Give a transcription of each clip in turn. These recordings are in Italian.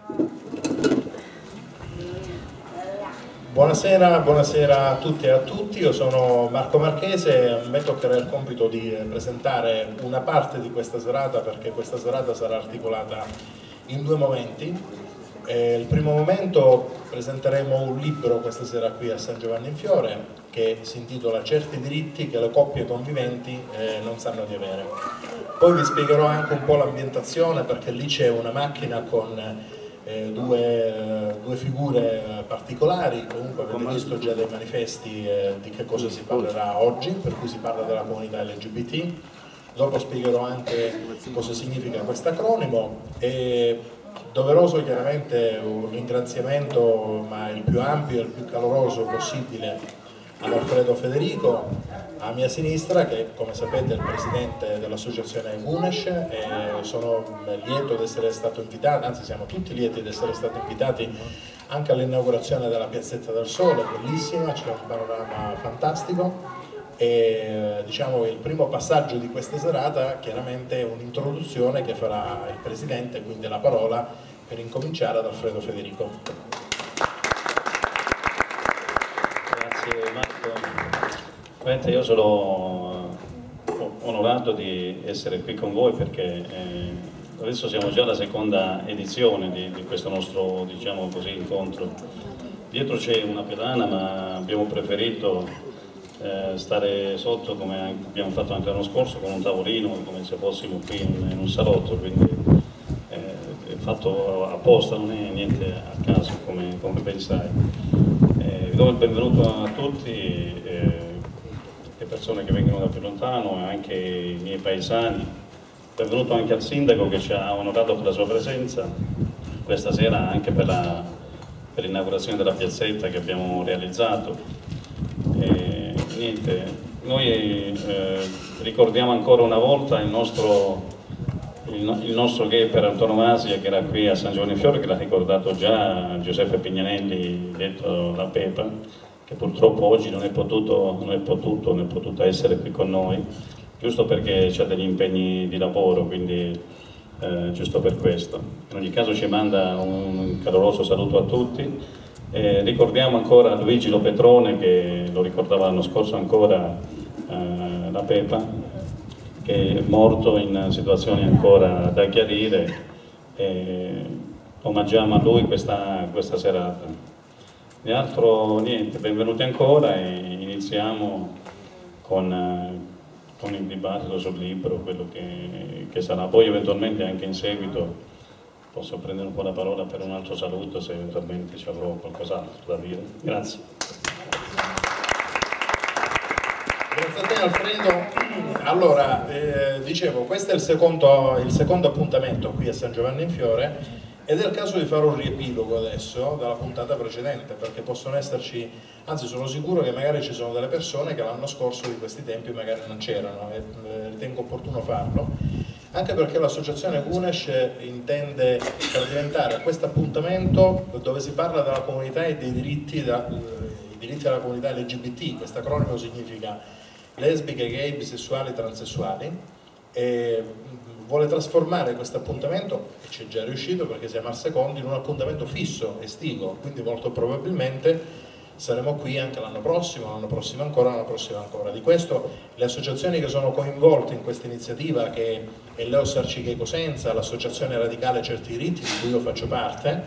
Buonasera a tutti e a tutti, io sono Marco Marchese e a me toccherà il compito di presentare una parte di questa serata, perché questa serata sarà articolata in due momenti. Il primo momento presenteremo un libro questa sera qui a San Giovanni in Fiore che si intitola Certi diritti che le coppie conviventi non sanno di avere. Poi vi spiegherò anche un po' l'ambientazione, perché lì c'è una macchina con due figure particolari. Comunque avete visto già dai manifesti di che cosa si parlerà oggi, per cui si parla della comunità LGBT. Dopo spiegherò anche cosa significa questo acronimo e doveroso chiaramente un ringraziamento, ma il più ampio e il più caloroso possibile, ad Alfredo Federico, a mia sinistra, che come sapete è il presidente dell'associazione UNESH, e sono lieto di essere stato invitato, anzi siamo tutti lieti di essere stati invitati anche all'inaugurazione della Piazzetta del Sole, bellissima, c'è un panorama fantastico. E diciamo il primo passaggio di questa serata chiaramente è un'introduzione che farà il presidente, quindi la parola per incominciare ad Alfredo Federico. Grazie Marco. Ovviamente io sono onorato di essere qui con voi perché adesso siamo già alla seconda edizione di questo nostro, diciamo così, incontro. Dietro c'è una pedana, ma abbiamo preferito stare sotto, come abbiamo fatto anche l'anno scorso, con un tavolino, come se fossimo qui in un salotto, quindi è fatto apposta, non è niente a caso, come ben sai. Vi do il benvenuto a tutti, le persone che vengono da più lontano e anche i miei paesani. Benvenuto anche al sindaco che ci ha onorato con la sua presenza questa sera, anche per l'inaugurazione della piazzetta che abbiamo realizzato. Niente, noi ricordiamo ancora una volta il nostro gay per antonomasia, che era qui a San Giovanni in Fiore, che l'ha ricordato già Giuseppe Pignanelli, detto la Pepa, che purtroppo oggi non è potuta essere qui con noi, giusto perché c'ha degli impegni di lavoro, quindi giusto per questo. In ogni caso ci manda un caloroso saluto a tutti. Ricordiamo ancora Luigi Lopetrone, che lo ricordava l'anno scorso ancora la Pepa, che è morto in situazioni ancora da chiarire. Omaggiamo a lui questa serata. Di altro niente, benvenuti ancora e iniziamo con il dibattito sul libro, quello che sarà. Poi eventualmente anche in seguito posso prendere un po' la parola per un altro saluto se eventualmente ci avrò qualcos'altro da dire. Grazie. Grazie a te Alfredo. Allora, dicevo, questo è il secondo appuntamento qui a San Giovanni in Fiore ed è il caso di fare un riepilogo adesso dalla puntata precedente, perché possono esserci, anzi sono sicuro che magari ci sono delle persone che l'anno scorso di questi tempi magari non c'erano e ritengo opportuno farlo. Anche perché l'associazione UNESH intende far diventare questo appuntamento dove si parla della comunità e dei diritti della comunità LGBT. Questo acronimo significa lesbiche, gay, bisessuali, transessuali, e vuole trasformare questo appuntamento, e ci è già riuscito perché siamo al secondo, in un appuntamento fisso, estivo, quindi molto probabilmente saremo qui anche l'anno prossimo ancora, l'anno prossimo ancora. Di questo le associazioni che sono coinvolte in questa iniziativa, che è l'EOS Arcigay Cosenza, l'associazione radicale Certi Diritti, di cui io faccio parte,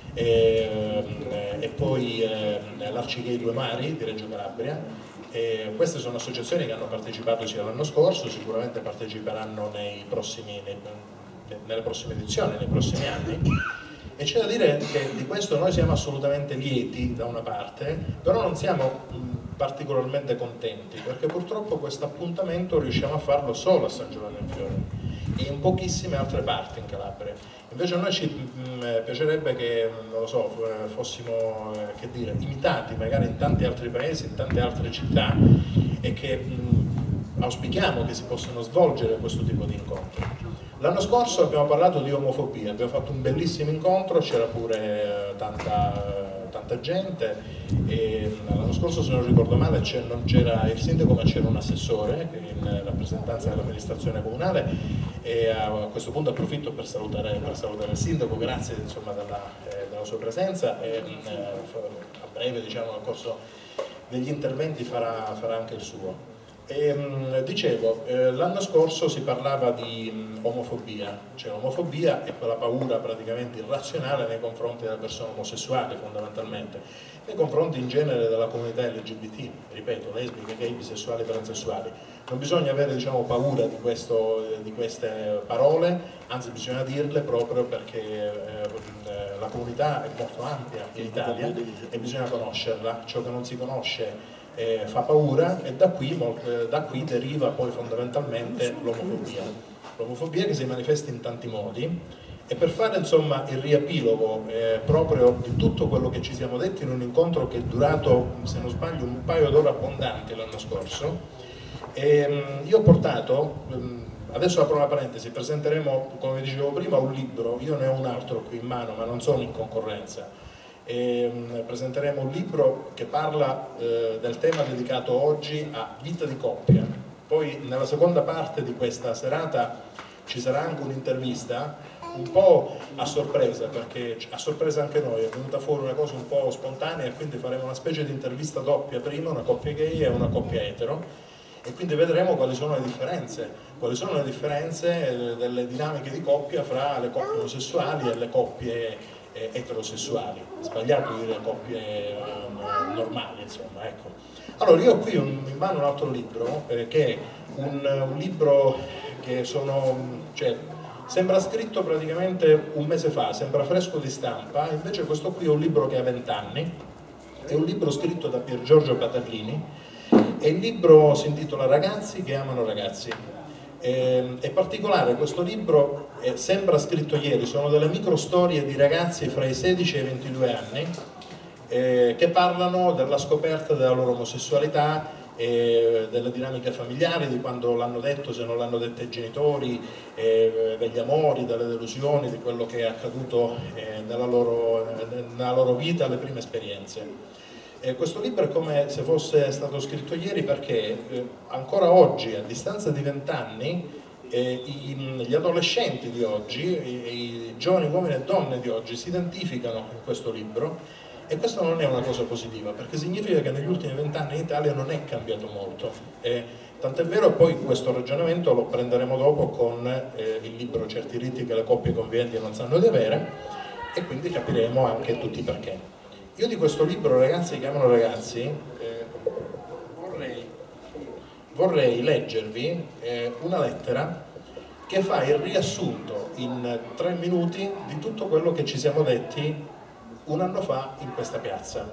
e poi l'Arcigay Due Mari di Reggio Calabria. Queste sono associazioni che hanno partecipato sia l'anno scorso, sicuramente parteciperanno nelle prossime edizioni, nei prossimi anni. E c'è da dire che di questo noi siamo assolutamente lieti da una parte, però non siamo particolarmente contenti, perché purtroppo questo appuntamento riusciamo a farlo solo a San Giovanni in Fiore e in pochissime altre parti in Calabria. Invece a noi ci piacerebbe che, non lo so, fossimo che dire, imitati magari in tanti altri paesi, in tante altre città, e che auspichiamo che si possano svolgere questo tipo di incontri. L'anno scorso abbiamo parlato di omofobia, abbiamo fatto un bellissimo incontro, c'era pure tanta gente e l'anno scorso, se non ricordo male, non c'era il sindaco ma c'era un assessore in rappresentanza dell'amministrazione comunale, e a questo punto approfitto per salutare il sindaco, grazie insomma della sua presenza, e a breve, diciamo, nel corso degli interventi farà anche il suo. Dicevo, l'anno scorso si parlava di omofobia, cioè l'omofobia è quella paura praticamente irrazionale nei confronti delle persone omosessuali, fondamentalmente, nei confronti in genere della comunità LGBT, ripeto, lesbiche, gay, bisessuali, transessuali. Non bisogna avere, diciamo, paura di queste parole, anzi bisogna dirle proprio perché la comunità è molto ampia in Italia e bisogna conoscerla. Ciò che non si conosce fa paura, e da qui deriva poi fondamentalmente l'omofobia che si manifesta in tanti modi. E per fare insomma il riepilogo proprio di tutto quello che ci siamo detti in un incontro che è durato, se non sbaglio, un paio d'ore abbondanti l'anno scorso, io ho portato, adesso apro una parentesi, presenteremo, come dicevo prima, un libro, io ne ho un altro qui in mano ma non sono in concorrenza. Presenteremo un libro che parla del tema dedicato oggi a vita di coppia. Poi nella seconda parte di questa serata ci sarà anche un'intervista un po' a sorpresa, perché a sorpresa anche noi è venuta fuori una cosa un po' spontanea, e quindi faremo una specie di intervista doppia, prima una coppia gay e una coppia etero, e quindi vedremo quali sono le differenze delle dinamiche di coppia fra le coppie omosessuali e le coppie eterosessuali. È sbagliato dire coppie normali, insomma, ecco. Allora, io ho qui in mano un altro libro che è un libro che sembra scritto praticamente un mese fa, sembra fresco di stampa, invece questo qui è un libro che ha 20 anni, è un libro scritto da Pier Giorgio Paterlini, e il libro si intitola Ragazzi che amano ragazzi. È particolare questo libro, sembra scritto ieri, sono delle micro storie di ragazzi fra i 16 e i 22 anni che parlano della scoperta della loro omosessualità, delle dinamiche familiari, di quando l'hanno detto, se non l'hanno detto i genitori, degli amori, delle delusioni, di quello che è accaduto nella loro vita, le prime esperienze. Questo libro è come se fosse stato scritto ieri, perché ancora oggi, a distanza di 20 anni, gli adolescenti di oggi, i giovani uomini e donne di oggi si identificano in questo libro, e questo non è una cosa positiva, perché significa che negli ultimi 20 anni in Italia non è cambiato molto. Tant'è vero, poi questo ragionamento lo prenderemo dopo con il libro Certi riti che le coppie conviventi non sanno di avere, e quindi capiremo anche tutti perché. Io di questo libro, Ragazzi che amano ragazzi, vorrei leggervi una lettera che fa il riassunto in 3 minuti di tutto quello che ci siamo detti un anno fa in questa piazza.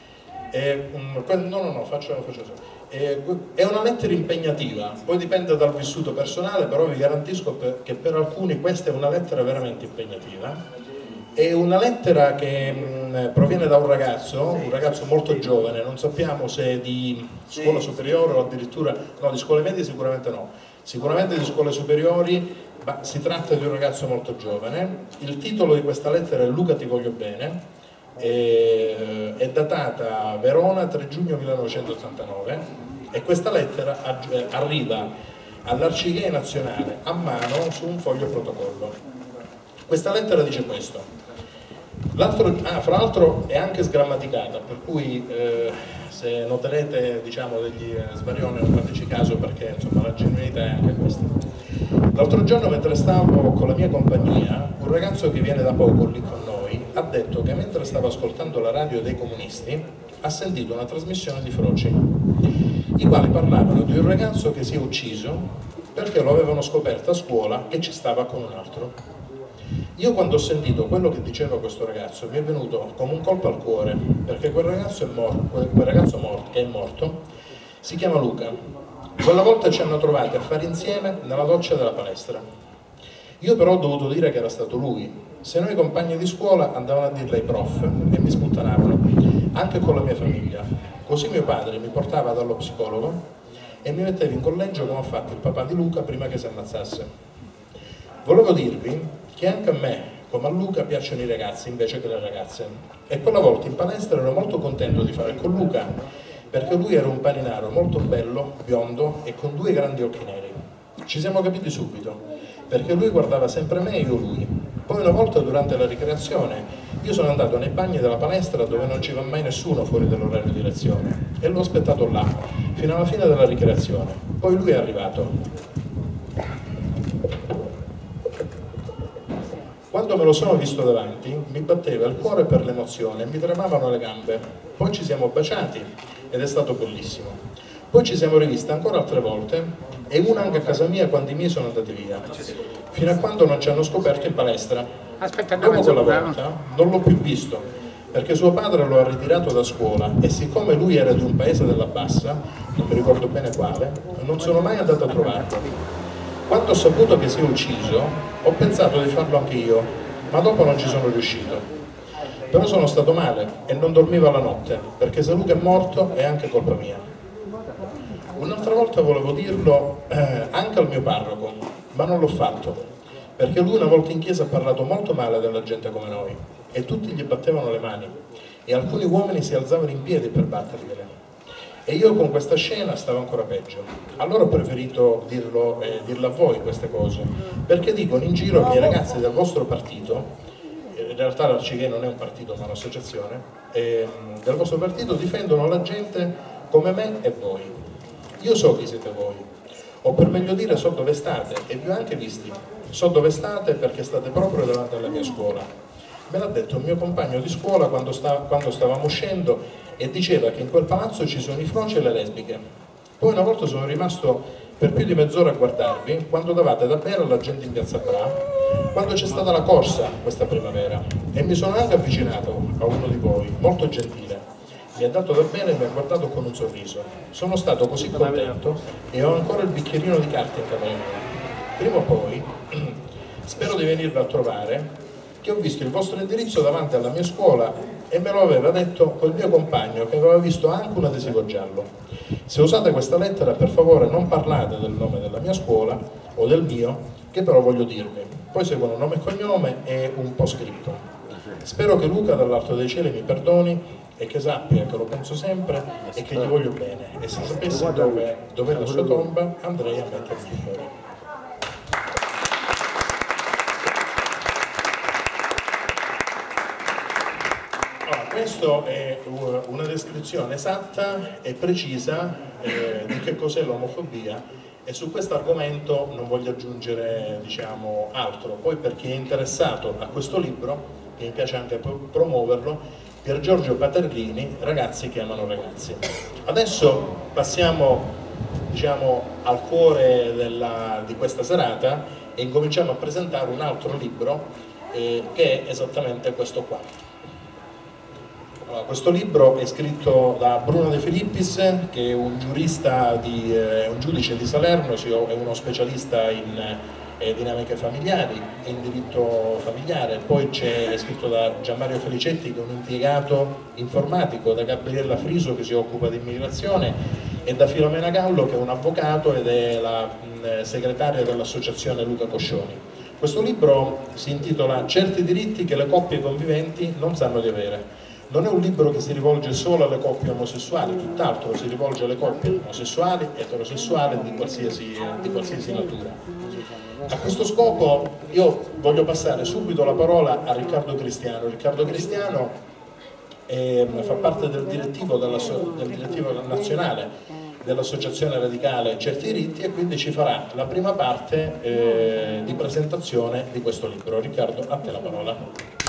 È una lettera impegnativa, poi dipende dal vissuto personale, però vi garantisco che per alcuni questa è una lettera veramente impegnativa. È una lettera che proviene da un ragazzo molto giovane, non sappiamo se è di scuola superiore o addirittura, no, di scuole medie sicuramente no, sicuramente di scuole superiori, ma si tratta di un ragazzo molto giovane. Il titolo di questa lettera è Luca ti voglio bene, è datata a Verona 3 giugno 1989, e questa lettera arriva all'Arcigay Nazionale a mano su un foglio protocollo. Questa lettera dice questo. Fra l'altro è anche sgrammaticata, per cui se noterete, diciamo, degli sbarioni non fateci caso, perché insomma la genuinità è anche questa. L'altro giorno, mentre stavo con la mia compagnia, un ragazzo che viene da poco lì con noi ha detto che mentre stava ascoltando la radio dei comunisti ha sentito una trasmissione di Froci, i quali parlavano di un ragazzo che si è ucciso perché lo avevano scoperto a scuola che ci stava con un altro. Io, quando ho sentito quello che diceva questo ragazzo, mi è venuto come un colpo al cuore, perché quel ragazzo che è morto si chiama Luca. Quella volta ci hanno trovati a fare insieme nella doccia della palestra. Io però ho dovuto dire che era stato lui. Se noi compagni di scuola andavano a dirle ai prof e mi sputtanavano, anche con la mia famiglia. Così mio padre mi portava dallo psicologo e mi metteva in collegio come ha fatto il papà di Luca prima che si ammazzasse. Volevo dirvi che anche a me, come a Luca piacciono i ragazzi invece che le ragazze. E quella volta in palestra ero molto contento di fare con Luca, perché lui era un paninaro molto bello, biondo e con 2 grandi occhi neri. Ci siamo capiti subito, perché lui guardava sempre me e io lui. Poi una volta durante la ricreazione io sono andato nei bagni della palestra dove non ci va mai nessuno fuori dall'orario di lezione e l'ho aspettato là, fino alla fine della ricreazione. Poi lui è arrivato. Quando me lo sono visto davanti, mi batteva il cuore per l'emozione e mi tremavano le gambe. Poi ci siamo baciati ed è stato bellissimo. Poi ci siamo rivisti ancora altre volte e una anche a casa mia quando i miei sono andati via, fino a quando non ci hanno scoperto in palestra. Dopo quella volta non l'ho più visto, perché suo padre lo ha ritirato da scuola e siccome lui era di un paese della Bassa, non mi ricordo bene quale, non sono mai andato a trovarlo. Quando ho saputo che si è ucciso, ho pensato di farlo anche io, ma dopo non ci sono riuscito. Però sono stato male e non dormivo la notte, perché se Luca è morto è anche colpa mia. Un'altra volta volevo dirlo anche al mio parroco, ma non l'ho fatto, perché lui una volta in chiesa ha parlato molto male della gente come noi, e tutti gli battevano le mani, e alcuni uomini si alzavano in piedi per battergliele. E io con questa scena stavo ancora peggio. Allora ho preferito dirlo a voi queste cose, perché dicono in giro che i ragazzi del vostro partito, in realtà l'Arcigay non è un partito ma un'associazione, del vostro partito difendono la gente come me e voi. Io so chi siete voi, o per meglio dire so dove state, e vi ho anche visti. So dove state perché state proprio davanti alla mia scuola. Me l'ha detto un mio compagno di scuola quando stavamo uscendo e diceva che in quel palazzo ci sono i froci e le lesbiche. Poi una volta sono rimasto per più di mezz'ora a guardarvi quando davate da bere alla gente in piazza Bra, quando c'è stata la corsa questa primavera, e mi sono anche avvicinato a uno di voi, molto gentile. Mi ha dato da bere e mi ha guardato con un sorriso. Sono stato così contento e ho ancora il bicchierino di carta in camera mia. Prima o poi spero di venirvi a trovare, che ho visto il vostro indirizzo davanti alla mia scuola e me lo aveva detto quel mio compagno che aveva visto anche un adesivo giallo. Se usate questa lettera, per favore non parlate del nome della mia scuola o del mio, che però voglio dirvi. Poi seguono nome e cognome e un po' scritto. Spero che Luca dall'alto dei cieli mi perdoni e che sappia che lo penso sempre e che gli voglio bene, e se sapessi dove è la sua tomba andrei a mettermi in fuori. Questa è una descrizione esatta e precisa di che cos'è l'omofobia, e su questo argomento non voglio aggiungere altro. Poi per chi è interessato a questo libro, che mi piace anche promuoverlo, Pier Giorgio Paterlini, Ragazzi che amano ragazzi. Adesso passiamo al cuore di questa serata e incominciamo a presentare un altro libro che è esattamente questo qua. Questo libro è scritto da Bruno De Filippis, che è un giurista, un giudice di Salerno, è uno specialista in dinamiche familiari e in diritto familiare. Poi è scritto da Gianmario Felicetti, che è un impiegato informatico, da Gabriella Friso, che si occupa di immigrazione, e da Filomena Gallo, che è un avvocato ed è la segretaria dell'associazione Luca Coscioni. Questo libro si intitola Certi diritti che le coppie conviventi non sanno di avere. Non è un libro che si rivolge solo alle coppie omosessuali, tutt'altro, si rivolge alle coppie omosessuali, eterosessuali, di qualsiasi natura. A questo scopo io voglio passare subito la parola a Riccardo Cristiano. Riccardo Cristiano fa parte del direttivo nazionale dell'Associazione Radicale Certi Diritti, e quindi ci farà la prima parte di presentazione di questo libro. Riccardo, a te la parola.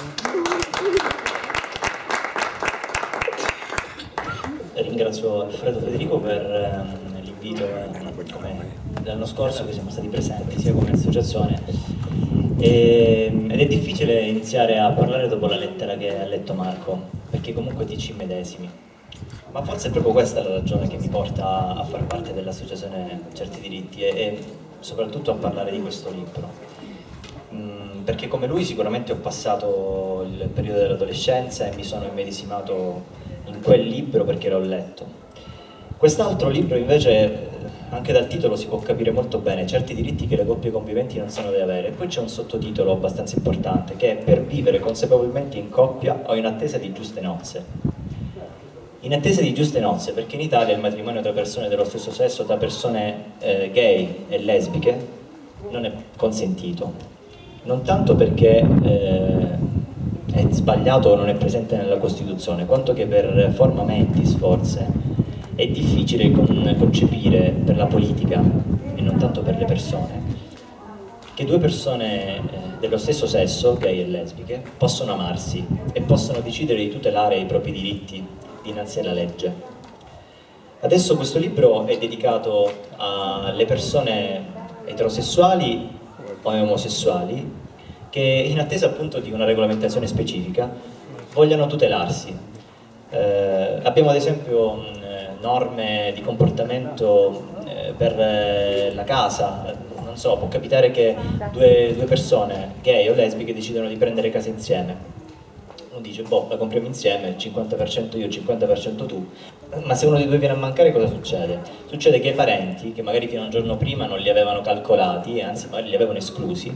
Ringrazio Alfredo Federico per l'invito, come l'anno scorso che siamo stati presenti sia come associazione, ed è difficile iniziare a parlare dopo la lettera che ha letto Marco, perché comunque ti ci immedesimi, ma forse è proprio questa la ragione che mi porta a far parte dell'associazione Certi Diritti e soprattutto a parlare di questo libro, perché come lui sicuramente ho passato il periodo dell'adolescenza e mi sono immedesimato in quel libro perché l'ho letto. Quest'altro libro invece anche dal titolo si può capire molto bene certi diritti che le coppie conviventi non sanno di avere. E poi c'è un sottotitolo abbastanza importante che è per vivere consapevolmente in coppia o in attesa di giuste nozze. In attesa di giuste nozze, perché in Italia il matrimonio tra persone dello stesso sesso, tra persone gay e lesbiche, non è consentito. Non tanto perché è sbagliato o non è presente nella Costituzione, quanto che per forma mentis forse è difficile concepire per la politica, e non tanto per le persone, che due persone dello stesso sesso, gay e lesbiche, possono amarsi e possono decidere di tutelare i propri diritti dinanzi alla legge. Adesso questo libro è dedicato alle persone eterosessuali o omosessuali che, in attesa appunto di una regolamentazione specifica, vogliono tutelarsi. Abbiamo ad esempio norme di comportamento per la casa. Non so, può capitare che due persone gay o lesbiche decidono di prendere casa insieme. Uno dice, boh, la compriamo insieme, il 50% io, il 50% tu, ma se uno di due viene a mancare cosa succede? Succede che i parenti, che magari fino a un giorno prima non li avevano calcolati, anzi magari li avevano esclusi,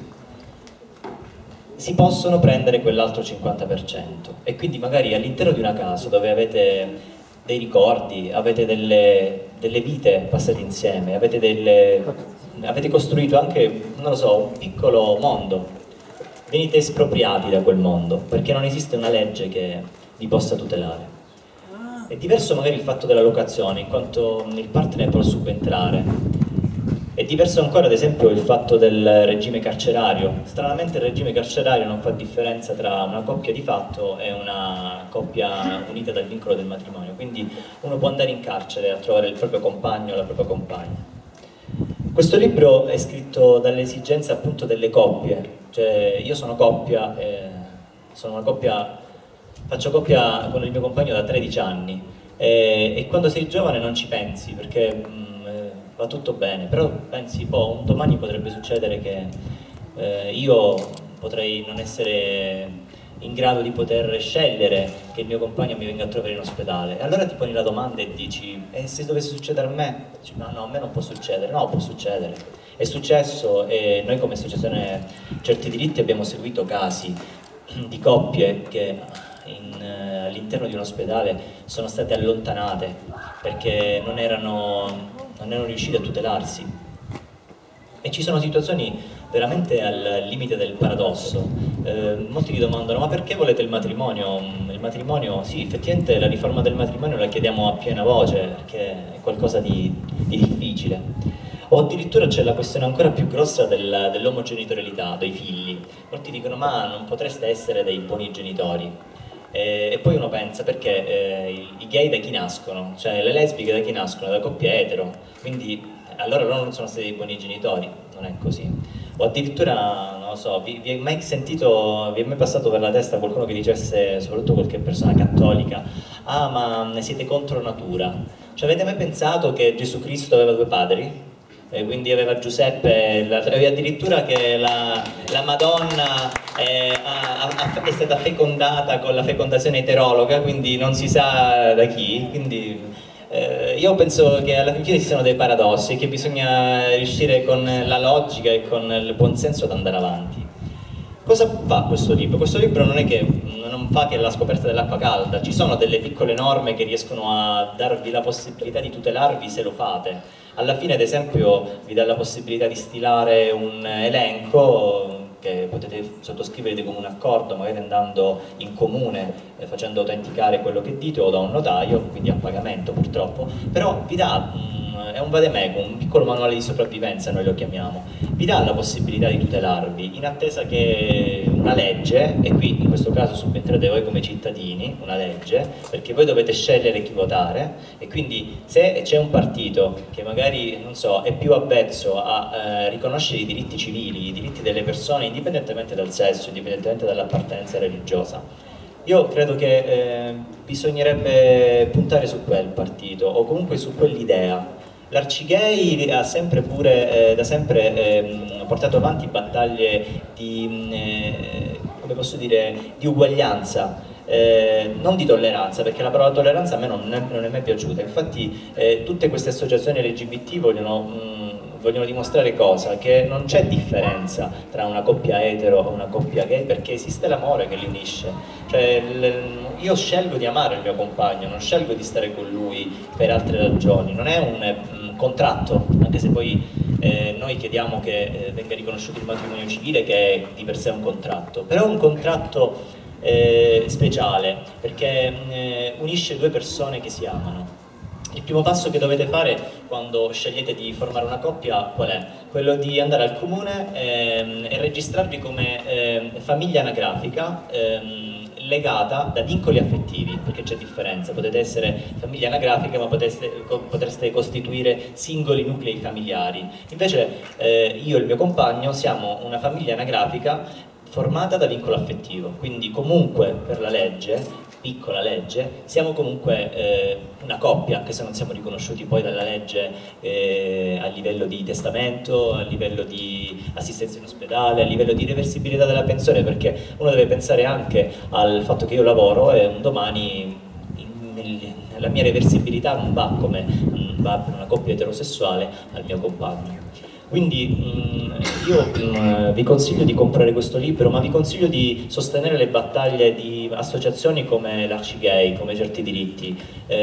si possono prendere quell'altro 50%, e quindi magari all'interno di una casa dove avete dei ricordi, avete delle vite passate insieme, avete costruito anche, non lo so, un piccolo mondo, venite espropriati da quel mondo, perché non esiste una legge che vi possa tutelare. È diverso magari il fatto della locazione, in quanto il partner può subentrare. È diverso ancora ad esempio il fatto del regime carcerario. Stranamente il regime carcerario non fa differenza tra una coppia di fatto e una coppia unita dal vincolo del matrimonio, quindi uno può andare in carcere a trovare il proprio compagno o la propria compagna. Questo libro è scritto dalle esigenze appunto delle coppie, cioè io sono coppia, faccio coppia con il mio compagno da 13 anni e quando sei giovane non ci pensi perché va tutto bene, però pensi, boh, un domani potrebbe succedere che io potrei non essere in grado di poter scegliere che il mio compagno mi venga a trovare in ospedale. E allora ti poni la domanda e dici, e se dovesse succedere a me? Dici, no, a me non può succedere. No, può succedere. È successo e noi come associazione Certi Diritti abbiamo seguito casi di coppie che all'interno di un ospedale sono state allontanate perché non erano riusciti a tutelarsi. E ci sono situazioni veramente al limite del paradosso. Molti mi domandano, ma perché volete il matrimonio? Il matrimonio, sì, effettivamente la riforma del matrimonio la chiediamo a piena voce, perché è qualcosa di difficile. O addirittura c'è la questione ancora più grossa dell'omogenitorialità, dei figli. Molti dicono, ma non potreste essere dei buoni genitori. E poi uno pensa, perché i gay da chi nascono? Cioè le lesbiche da chi nascono? Da coppie etero. Quindi allora loro non sono stati dei buoni genitori, non è così. O addirittura, non lo so, vi è mai passato per la testa qualcuno che dicesse, soprattutto qualche persona cattolica, ah ma siete contro natura? Cioè avete mai pensato che Gesù Cristo aveva due padri? E quindi aveva Giuseppe, e addirittura che la Madonna è stata fecondata con la fecondazione eterologa, quindi non si sa da chi, quindi io penso che alla fine ci siano dei paradossi e che bisogna riuscire con la logica e con il buonsenso ad andare avanti. Cosa fa questo libro? Questo libro non è che non fa che la scoperta dell'acqua calda, ci sono delle piccole norme che riescono a darvi la possibilità di tutelarvi se lo fate. Alla fine, ad esempio, vi dà la possibilità di stilare un elenco che potete sottoscrivere di comune accordo, magari andando in comune, facendo autenticare quello che dite o da un notaio, quindi a pagamento purtroppo, però vi dà, è un vademecum, un piccolo manuale di sopravvivenza noi lo chiamiamo, vi dà la possibilità di tutelarvi in attesa che una legge, e qui in questo caso subentrate voi come cittadini, una legge, perché voi dovete scegliere chi votare e quindi se c'è un partito che magari, non so, è più avvezzo a riconoscere i diritti civili, i diritti delle persone indipendentemente dal sesso, indipendentemente dall'appartenenza religiosa, io credo che bisognerebbe puntare su quel partito o comunque su quell'idea. L'Arcigay ha sempre da sempre portato avanti battaglie di, come posso dire, di uguaglianza non di tolleranza, perché la parola tolleranza a me non è mai piaciuta. Infatti tutte queste associazioni LGBT vogliono dimostrare cosa? Che non c'è differenza tra una coppia etero e una coppia gay, perché esiste l'amore che li unisce. Cioè, io scelgo di amare il mio compagno, non scelgo di stare con lui per altre ragioni, non è un contratto, anche se poi noi chiediamo che venga riconosciuto il matrimonio civile, che è di per sé un contratto, però è un contratto speciale, perché unisce due persone che si amano. Il primo passo che dovete fare quando scegliete di formare una coppia qual è? Quello di andare al comune e registrarvi come famiglia anagrafica legata da vincoli affettivi, perché c'è differenza, potete essere famiglia anagrafica ma potreste costituire singoli nuclei familiari. Invece io e il mio compagno siamo una famiglia anagrafica formata da vincolo affettivo, quindi comunque per la legge, piccola legge, siamo comunque una coppia, anche se non siamo riconosciuti poi dalla legge a livello di testamento, a livello di assistenza in ospedale, a livello di reversibilità della pensione, perché uno deve pensare anche al fatto che io lavoro e un domani la mia reversibilità non va come va per una coppia eterosessuale al mio compagno. Quindi io vi consiglio di comprare questo libro, ma vi consiglio di sostenere le battaglie di associazioni come l'Arcigay, come Certi Diritti,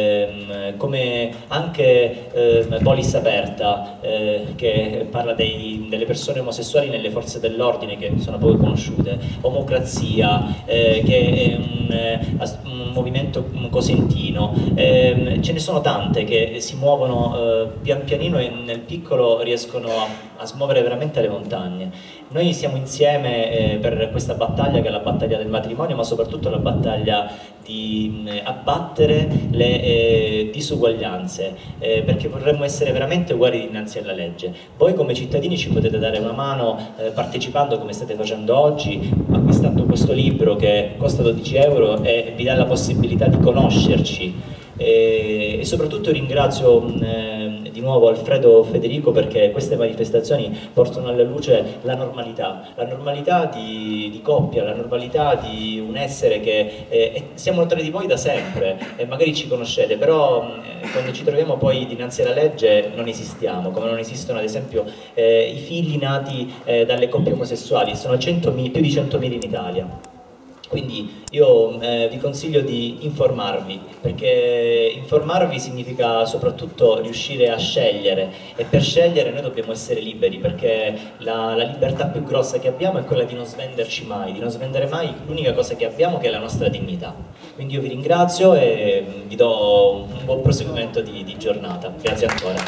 come anche Polis Aperta, che parla delle persone omosessuali nelle forze dell'ordine, che sono poco conosciute, Omocrazia, che è un movimento cosentino. Ce ne sono tante che si muovono pian pianino e nel piccolo riescono a smuovere veramente le montagne. Noi siamo insieme per questa battaglia, che è la battaglia del matrimonio, ma soprattutto la battaglia di abbattere le disuguaglianze, perché vorremmo essere veramente uguali dinanzi alla legge. Voi come cittadini ci potete dare una mano partecipando, come state facendo oggi, acquistando questo libro che costa 12 euro e vi dà la possibilità di conoscerci. E soprattutto ringrazio di nuovo Alfredo Federico, perché queste manifestazioni portano alla luce la normalità di coppia, la normalità di un essere che siamo tra di voi da sempre e magari ci conoscete, però quando ci troviamo poi dinanzi alla legge non esistiamo, come non esistono ad esempio i figli nati dalle coppie omosessuali, sono più di 100.000 in Italia. Quindi io vi consiglio di informarvi, perché informarvi significa soprattutto riuscire a scegliere, e per scegliere noi dobbiamo essere liberi, perché la libertà più grossa che abbiamo è quella di non svenderci mai, di non svendere mai l'unica cosa che abbiamo, che è la nostra dignità. Quindi io vi ringrazio e vi do un buon proseguimento di giornata. Grazie ancora.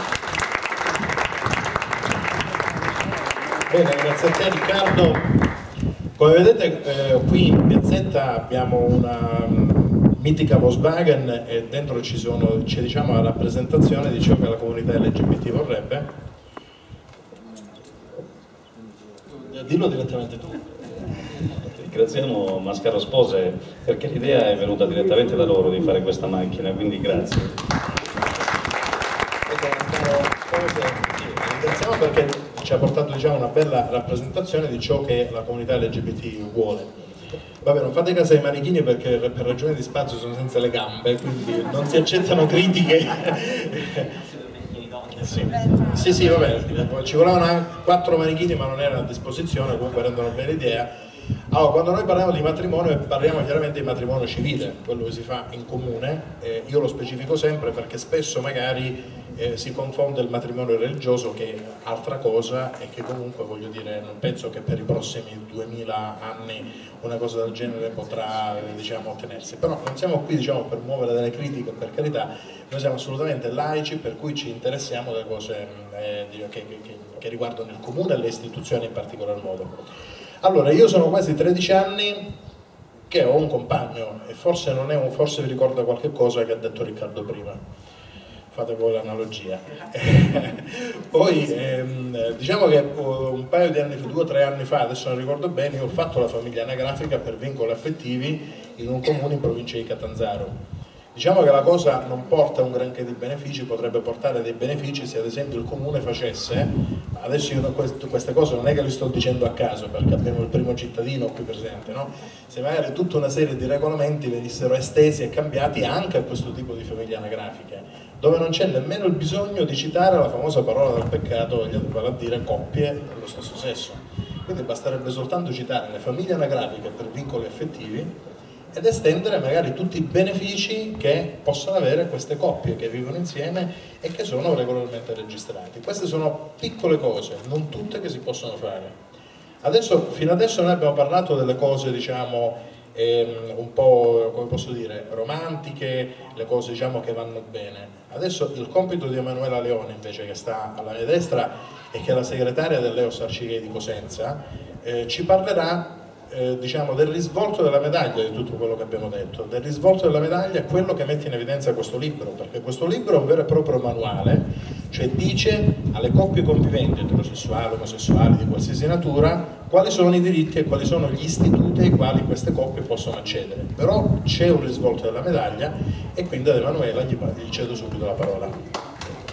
Bene, grazie a te Riccardo. Come vedete qui in piazzetta abbiamo una mitica Volkswagen e dentro c'è diciamo la rappresentazione di ciò che la comunità LGBT vorrebbe. Dillo direttamente tu. Ringraziamo Mascaro Spose perché l'idea è venuta direttamente da loro di fare questa macchina, quindi grazie. Ringraziamo perché ci ha portato diciamo, una bella rappresentazione di ciò che la comunità LGBT vuole. Vabbè, non fate caso ai manichini perché per ragioni di spazio sono senza le gambe, quindi non si accettano critiche. Sì, vabbè, ci volevano 4 manichini ma non erano a disposizione, comunque rendono bene l'idea. Allora, quando noi parliamo di matrimonio parliamo chiaramente di matrimonio civile, quello che si fa in comune, io lo specifico sempre perché spesso magari si confonde il matrimonio religioso, che è altra cosa e che comunque voglio dire non penso che per i prossimi 2000 anni una cosa del genere potrà diciamo ottenersi, però non siamo qui diciamo per muovere delle critiche, per carità, noi siamo assolutamente laici, per cui ci interessiamo delle cose che riguardano il comune e le istituzioni in particolar modo. Allora, io sono quasi 13 anni che ho un compagno e forse forse vi ricorda qualche cosa che ha detto Riccardo prima, fate voi l'analogia. Poi diciamo che un paio di anni, 2 o 3 anni fa, adesso non ricordo bene, io ho fatto la famiglia anagrafica per vincoli affettivi in un comune in provincia di Catanzaro. Diciamo che la cosa non porta un granché di benefici, potrebbe portare dei benefici se ad esempio il comune facesse adesso io queste cose non è che le sto dicendo a caso perché abbiamo il primo cittadino qui presente, no? Se magari tutta una serie di regolamenti venissero estesi e cambiati anche a questo tipo di famiglie anagrafiche, dove non c'è nemmeno il bisogno di citare la famosa parola del peccato, vale a dire coppie dello stesso sesso. Quindi basterebbe soltanto citare le famiglie anagrafiche per vincoli affettivi ed estendere magari tutti i benefici che possono avere queste coppie che vivono insieme e che sono regolarmente registrati. Queste sono piccole cose, non tutte, che si possono fare. Fino adesso noi abbiamo parlato delle cose, diciamo, un po', come posso dire, romantiche, le cose, diciamo, che vanno bene. Adesso il compito di Emanuela Leone, invece, che sta alla mia destra e che è la segretaria dell'EOS Arcighei di Cosenza, ci parlerà diciamo, del risvolto della medaglia di tutto quello che abbiamo detto. Del risvolto della medaglia è quello che mette in evidenza questo libro, perché questo libro è un vero e proprio manuale, cioè dice alle coppie conviventi, eterosessuali, omosessuali, di qualsiasi natura, quali sono i diritti e quali sono gli istituti ai quali queste coppie possono accedere. Però c'è un risvolto della medaglia e quindi ad Emanuela gli cedo subito la parola.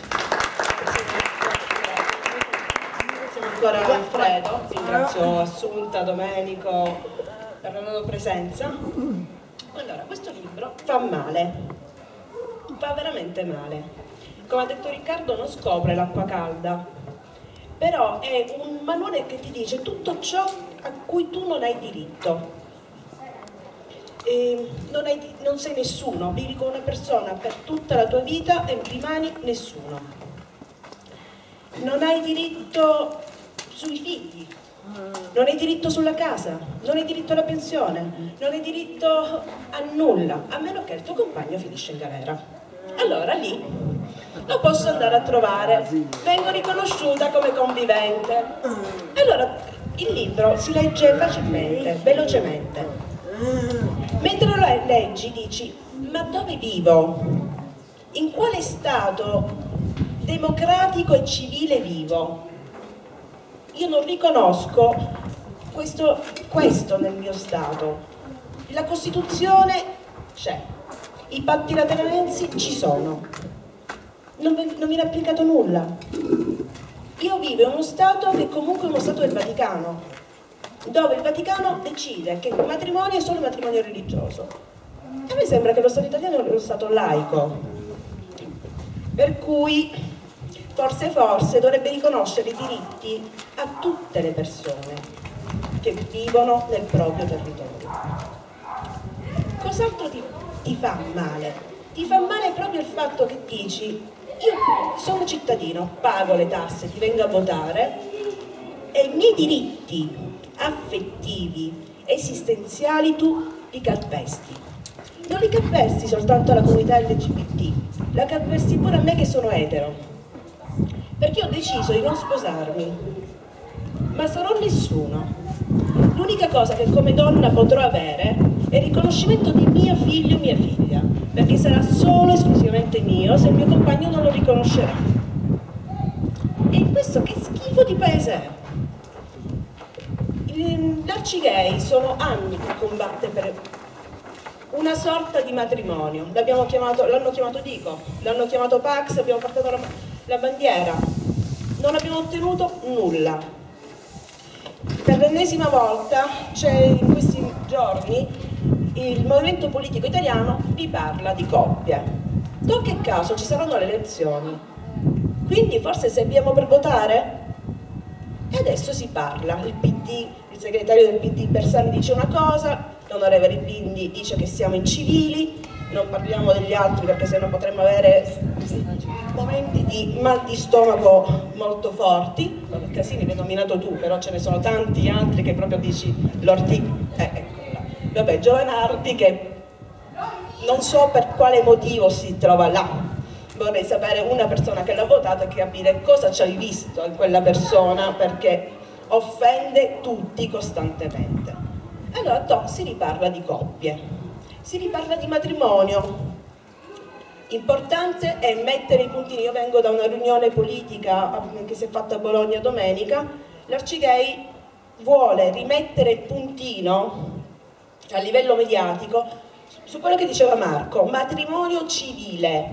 Ancora Alfredo, ringrazio Assunta, Domenico per la loro presenza. Allora, questo libro fa male, fa veramente male. Come ha detto Riccardo, non scopre l'acqua calda, però è un manuale che ti dice tutto ciò a cui tu non hai diritto. Non sei nessuno, vivi con una persona per tutta la tua vita e rimani nessuno. Non hai diritto sui figli, non hai diritto sulla casa, non hai diritto alla pensione, non hai diritto a nulla, a meno che il tuo compagno finisce in galera. Allora lì lo posso andare a trovare, vengo riconosciuta come convivente. Allora il libro si legge facilmente, velocemente. Mentre lo leggi dici, ma dove vivo? In quale stato democratico e civile vivo? Io non riconosco questo nel mio Stato. La Costituzione c'è, i patti lateranensi ci sono, non viene applicato nulla. Io vivo in uno Stato che comunque è uno Stato del Vaticano, dove il Vaticano decide che il matrimonio è solo matrimonio religioso. A me sembra che lo Stato italiano è uno Stato laico, per cui forse dovrebbe riconoscere i diritti a tutte le persone che vivono nel proprio territorio. Cos'altro ti fa male? Ti fa male proprio il fatto che dici, io sono cittadino, pago le tasse, ti vengo a votare e i miei diritti affettivi, esistenziali tu li calpesti. Non li calpesti soltanto alla comunità LGBT, la calpesti pure a me che sono etero. Perché ho deciso di non sposarmi, ma sarò nessuno. L'unica cosa che come donna potrò avere è il riconoscimento di mio figlio o mia figlia, perché sarà solo esclusivamente mio se il mio compagno non lo riconoscerà. E questo che schifo di paese è? L'Arcighei sono anni che combatte per una sorta di matrimonio. L'hanno chiamato Dico, l'hanno chiamato Pax, abbiamo portato la bandiera, non abbiamo ottenuto nulla. Per l'ennesima volta in questi giorni il movimento politico italiano vi parla di coppie. Non che caso ci saranno le elezioni, quindi forse serviamo per votare? E adesso si parla, il PD, il segretario del PD Bersani dice una cosa, l'onorevole Bindi dice che siamo incivili, non parliamo degli altri perché sennò potremmo avere momenti di mal di stomaco molto forti. Casini l'hai nominato tu, però ce ne sono tanti altri che proprio dici eccola. Vabbè, Giovanardi, che non so per quale motivo si trova là. Vorrei sapere una persona che l'ha votato e capire cosa ci hai visto in quella persona, perché offende tutti costantemente. Allora si riparla di coppie, si riparla di matrimonio. Importante è mettere i puntini. Io vengo da una riunione politica che si è fatta a Bologna domenica. L'Arcighei vuole rimettere il puntino a livello mediatico su quello che diceva Marco, matrimonio civile.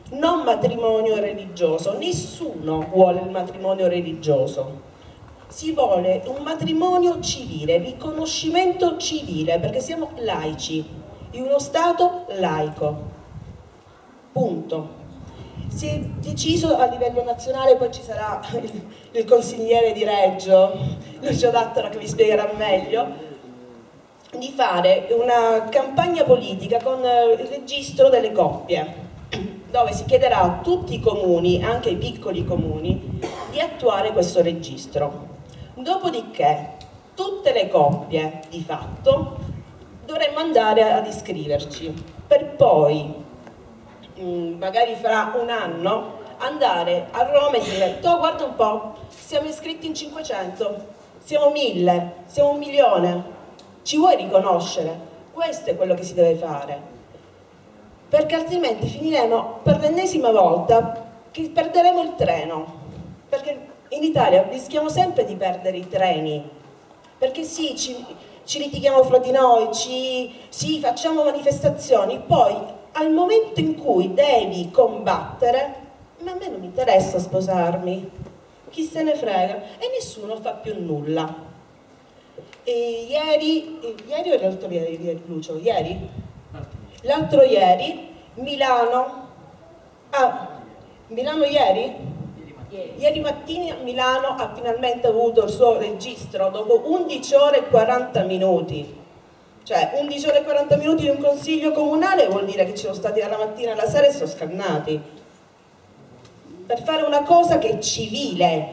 non matrimonio religioso, nessuno vuole il matrimonio religioso, si vuole un matrimonio civile, riconoscimento civile, perché siamo laici, in uno Stato laico, punto. Si è deciso a livello nazionale, poi ci sarà il consigliere di Reggio, Lucio D'Attora, che vi spiegherà meglio, di fare una campagna politica con il registro delle coppie, dove si chiederà a tutti i comuni, anche ai piccoli comuni, di attuare questo registro. Dopodiché tutte le coppie, di fatto, dovremmo andare ad iscriverci, per poi, magari fra un anno, andare a Roma e dire: "Tu guarda un po', siamo iscritti in 500, siamo 1000, siamo 1.000.000, ci vuoi riconoscere?" Questo è quello che si deve fare, perché altrimenti finiremo per l'ennesima volta che perderemo il treno, perché in Italia rischiamo sempre di perdere i treni, perché sì, ci litighiamo fra di noi, sì, facciamo manifestazioni, poi al momento in cui devi combattere, ma a me non mi interessa sposarmi, chi se ne frega, e nessuno fa più nulla. E ieri o l'altro ieri, Lucio? Ieri? L'altro ieri, Milano, Milano ieri? Ieri mattina Milano ha finalmente avuto il suo registro dopo 11 ore e 40 minuti. Cioè 11 ore e 40 minuti di un consiglio comunale vuol dire che ci sono stati dalla mattina alla sera e sono scannati. Per fare una cosa che è civile.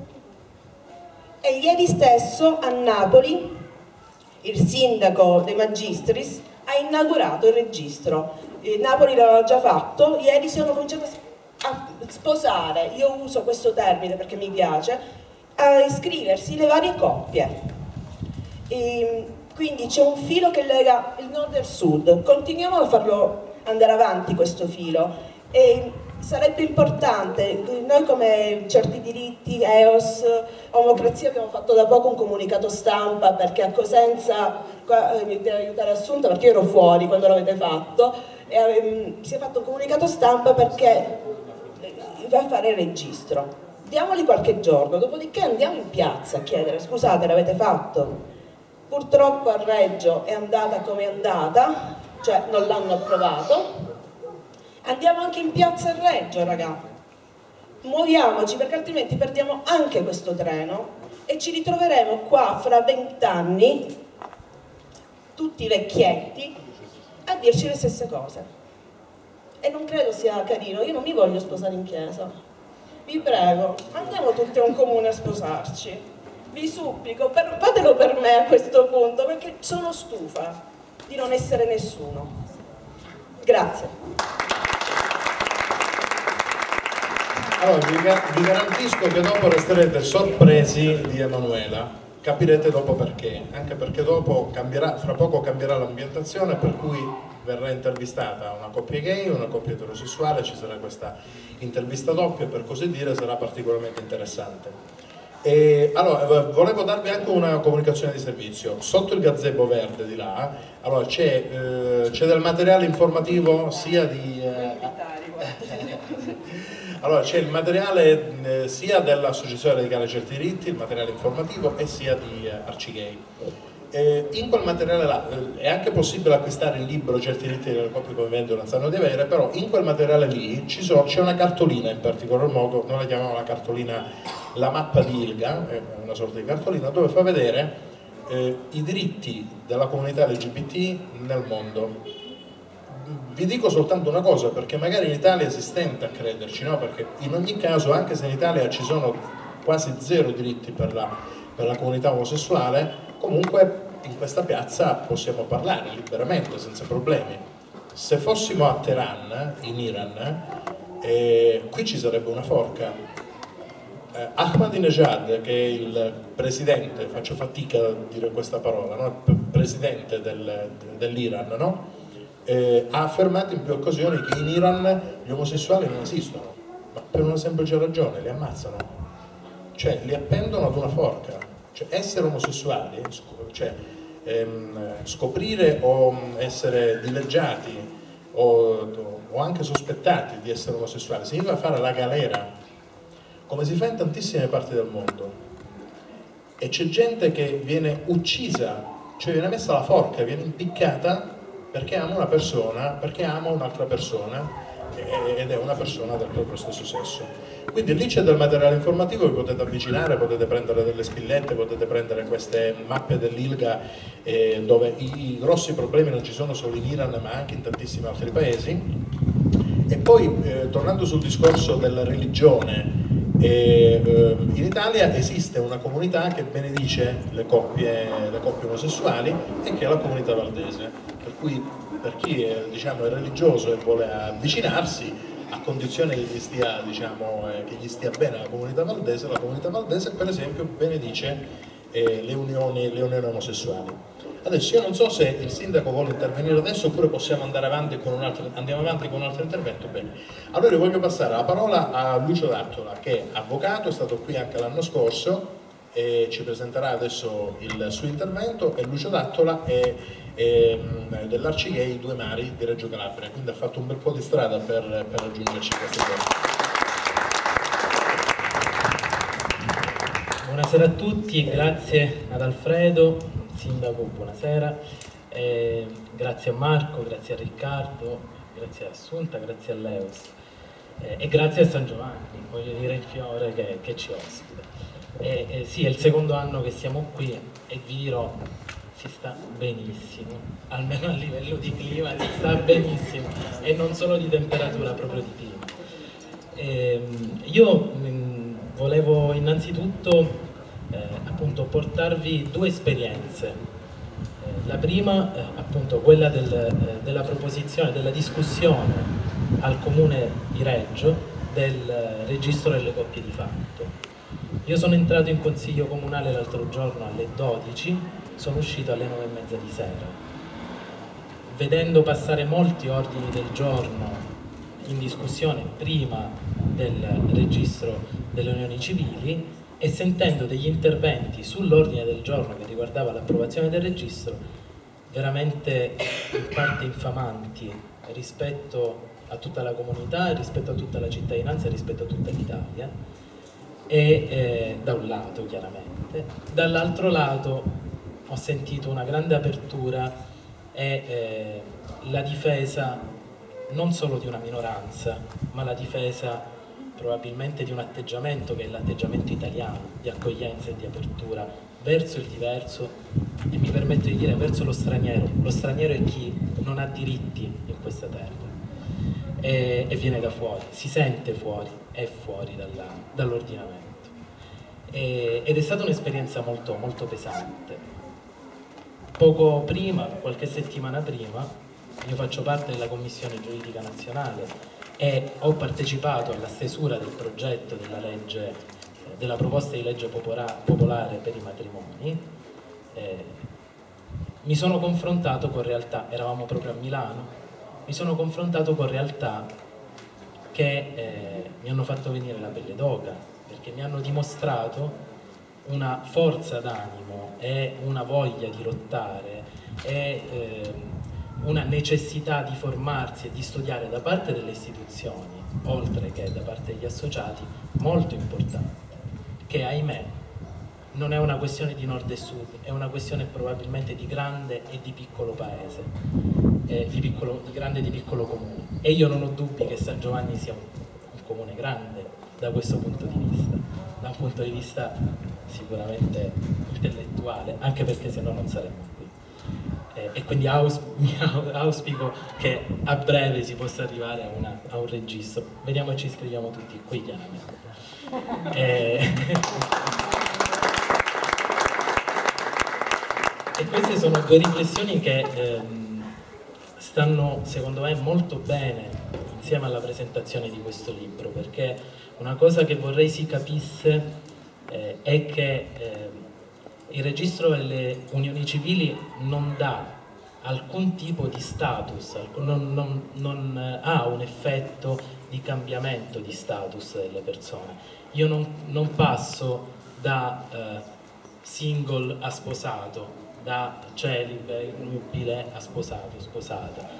E ieri stesso a Napoli il sindaco De Magistris ha inaugurato il registro. Napoli l'aveva già fatto, ieri si sono cominciati a sposare, io uso questo termine perché mi piace, a iscriversi le varie coppie. Quindi c'è un filo che lega il nord e il sud, continuiamo a farlo andare avanti questo filo, e sarebbe importante, noi come Certi Diritti, EOS, Omocrazia abbiamo fatto da poco un comunicato stampa, perché a Cosenza, mi deve aiutare Assunta perché io ero fuori quando l'avete fatto, si è fatto un comunicato stampa perché va a fare il registro. Diamogli qualche giorno, dopodiché andiamo in piazza a chiedere: "Scusate, l'avete fatto?" Purtroppo a Reggio è andata come è andata, cioè non l'hanno approvato. Andiamo anche in piazza a Reggio, raga. Muoviamoci, perché altrimenti perdiamo anche questo treno e ci ritroveremo qua fra 20 anni, tutti vecchietti, a dirci le stesse cose. E non credo sia carino, io non mi voglio sposare in chiesa. Vi prego, andiamo tutti a un comune a sposarci. Vi supplico, fatelo per me a questo punto, perché sono stufa di non essere nessuno. Grazie. Allora, vi garantisco che dopo resterete sorpresi di Emanuela, capirete dopo perché, anche perché dopo fra poco cambierà l'ambientazione, per cui verrà intervistata una coppia gay, una coppia eterosessuale, ci sarà questa intervista doppia, per così dire, sarà particolarmente interessante. E allora, volevo darvi anche una comunicazione di servizio. Sotto il gazebo verde di là, allora c'è del materiale informativo sia di... Allora c'è il materiale sia dell'Associazione Radicale Certi Diritti, il materiale informativo, e sia di Arcigay. In quel materiale là è anche possibile acquistare il libro Certi Diritti delle coppie conviventi non sanno di avere, però in quel materiale lì c'è una cartolina, in particolar modo noi la chiamiamo la cartolina, la mappa di ILGA, è una sorta di cartolina dove fa vedere i diritti della comunità LGBT nel mondo. Vi dico soltanto una cosa, perché magari in Italia si stenta a crederci, no? Perché in ogni caso, anche se in Italia ci sono quasi zero diritti per la comunità omosessuale, comunque in questa piazza possiamo parlare liberamente, senza problemi. Se fossimo a Teheran, in Iran, qui ci sarebbe una forca. Ahmadinejad, che è il presidente, faccio fatica a dire questa parola, no? Il presidente dell'Iran, no? Ha affermato in più occasioni che in Iran gli omosessuali non esistono, ma per una semplice ragione: li ammazzano, cioè li appendono ad una forca. Cioè essere omosessuali, cioè scoprire o essere dileggiati o anche sospettati di essere omosessuali, significa fare la galera, come si fa in tantissime parti del mondo. E c'è gente che viene uccisa, cioè viene messa alla forca, viene impiccata perché ama una persona, perché ama un'altra persona, ed è una persona del proprio stesso sesso. Quindi lì c'è del materiale informativo, vi potete avvicinare, potete prendere delle spillette, potete prendere queste mappe dell'ILGA, dove i grossi problemi non ci sono solo in Iran ma anche in tantissimi altri paesi. E poi tornando sul discorso della religione, in Italia esiste una comunità che benedice le coppie omosessuali, e che è la comunità valdese, per cui per chi è, diciamo, è religioso e vuole avvicinarsi, a condizione che gli stia, diciamo, che gli stia bene la comunità valdese per esempio benedice le unioni omosessuali. Adesso io non so se il sindaco vuole intervenire adesso oppure possiamo andare avanti con andiamo avanti con un altro intervento. Bene, allora io voglio passare la parola a Lucio D'Attola, che è avvocato, è stato qui anche l'anno scorso e ci presenterà adesso il suo intervento. E Lucio D'Attola è dell'Arcigay Due Mari di Reggio Calabria, quindi ha fatto un bel po' di strada per raggiungerci queste cose. Buonasera a tutti, grazie ad Alfredo, sindaco, buonasera, grazie a Marco, grazie a Riccardo, grazie a Assunta, grazie a Leos e grazie a San Giovanni, voglio dire il fiore che ci ospita. Sì, è il secondo anno che siamo qui e vi dirò, si sta benissimo, almeno a livello di clima si sta benissimo e non solo di temperatura, proprio di clima. Io volevo innanzitutto appunto portarvi due esperienze. La prima appunto quella della proposizione, della discussione al comune di Reggio del registro delle coppie di fatto. Io sono entrato in consiglio comunale l'altro giorno alle 12, sono uscito alle 9:30 di sera. Vedendo passare molti ordini del giorno in discussione prima del registro delle unioni civili e sentendo degli interventi sull'ordine del giorno che riguardava l'approvazione del registro veramente in parte infamanti rispetto a tutta la comunità, rispetto a tutta la cittadinanza, rispetto a tutta l'Italia, da un lato chiaramente, dall'altro lato ho sentito una grande apertura e la difesa non solo di una minoranza, ma la difesa probabilmente di un atteggiamento che è l'atteggiamento italiano, di accoglienza e di apertura verso il diverso e mi permetto di dire verso lo straniero. Lo straniero è chi non ha diritti in questa terra e viene da fuori, si sente fuori, è fuori dall'ordinamento. Ed è stata un'esperienza molto, molto pesante. Poco prima, qualche settimana prima, io faccio parte della Commissione Giuridica Nazionale e ho partecipato alla stesura del progetto della legge, della proposta di legge popolare per i matrimoni. Mi sono confrontato con realtà, eravamo proprio a Milano, mi sono confrontato con realtà che mi hanno fatto venire la pelle d'oca, perché mi hanno dimostrato una forza d'animo e una voglia di lottare e una necessità di formarsi e di studiare da parte delle istituzioni, oltre che da parte degli associati, molto importante, che ahimè non è una questione di nord e sud, è una questione probabilmente di grande e di piccolo paese, di grande e di piccolo comune. E io non ho dubbi che San Giovanni sia un comune grande da questo punto di vista, da un punto di vista sicuramente intellettuale, anche perché se no non saremmo qui. E quindi auspico che a breve si possa arrivare a un registro. Vediamo che ci iscriviamo tutti qui, chiaramente. E queste sono due riflessioni che stanno, secondo me, molto bene insieme alla presentazione di questo libro, perché una cosa che vorrei si capisse è che il registro delle unioni civili non dà alcun tipo di status, non ha un effetto di cambiamento di status delle persone. Io non passo da single a sposato, da celibe, nubile a sposato, sposata.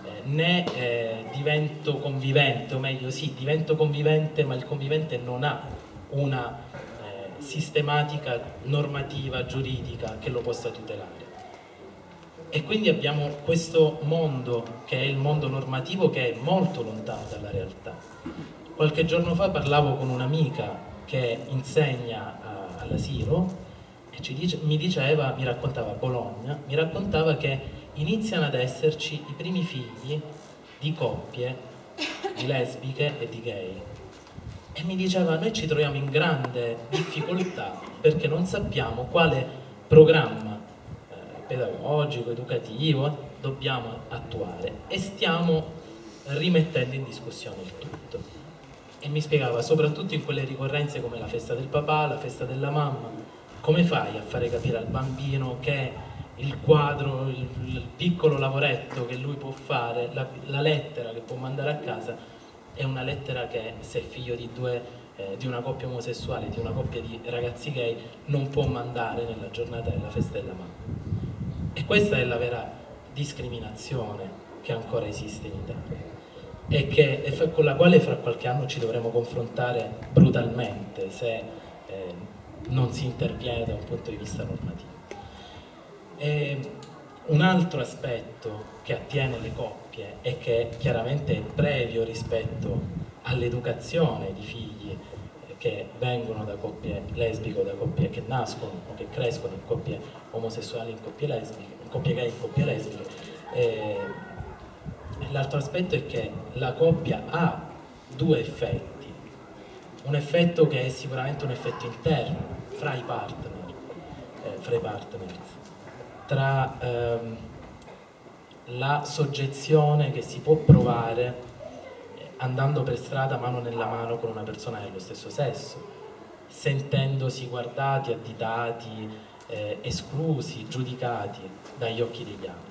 né divento convivente, o meglio sì, divento convivente, ma il convivente non ha una sistematica normativa giuridica che lo possa tutelare. E quindi abbiamo questo mondo che è il mondo normativo, che è molto lontano dalla realtà. Qualche giorno fa parlavo con un'amica che insegna all'asilo e mi raccontava a Bologna, mi raccontava che iniziano ad esserci i primi figli di coppie, di lesbiche e di gay. E mi diceva: noi ci troviamo in grande difficoltà perché non sappiamo quale programma pedagogico, educativo dobbiamo attuare e stiamo rimettendo in discussione il tutto. E mi spiegava, soprattutto in quelle ricorrenze come la festa del papà, la festa della mamma, come fai a fare capire al bambino che il quadro, il piccolo lavoretto che lui può fare, la lettera che può mandare a casa è una lettera che, se è figlio di una coppia omosessuale, di una coppia di ragazzi gay, non può mandare nella giornata della festa della mamma. E questa è la vera discriminazione che ancora esiste in Italia e con la quale fra qualche anno ci dovremo confrontare brutalmente se non si interviene da un punto di vista normativo. E un altro aspetto che attiene le coppie e che chiaramente è previo rispetto all'educazione di figli che vengono da coppie lesbiche o da coppie che nascono o che crescono in coppie omosessuali, in coppie lesbiche, in coppie gay, in coppie lesbiche. L'altro aspetto è che la coppia ha due effetti. Un effetto che è sicuramente un effetto interno fra i partners, tra la soggezione che si può provare andando per strada mano nella mano con una persona dello stesso sesso, sentendosi guardati, additati, esclusi, giudicati dagli occhi degli altri.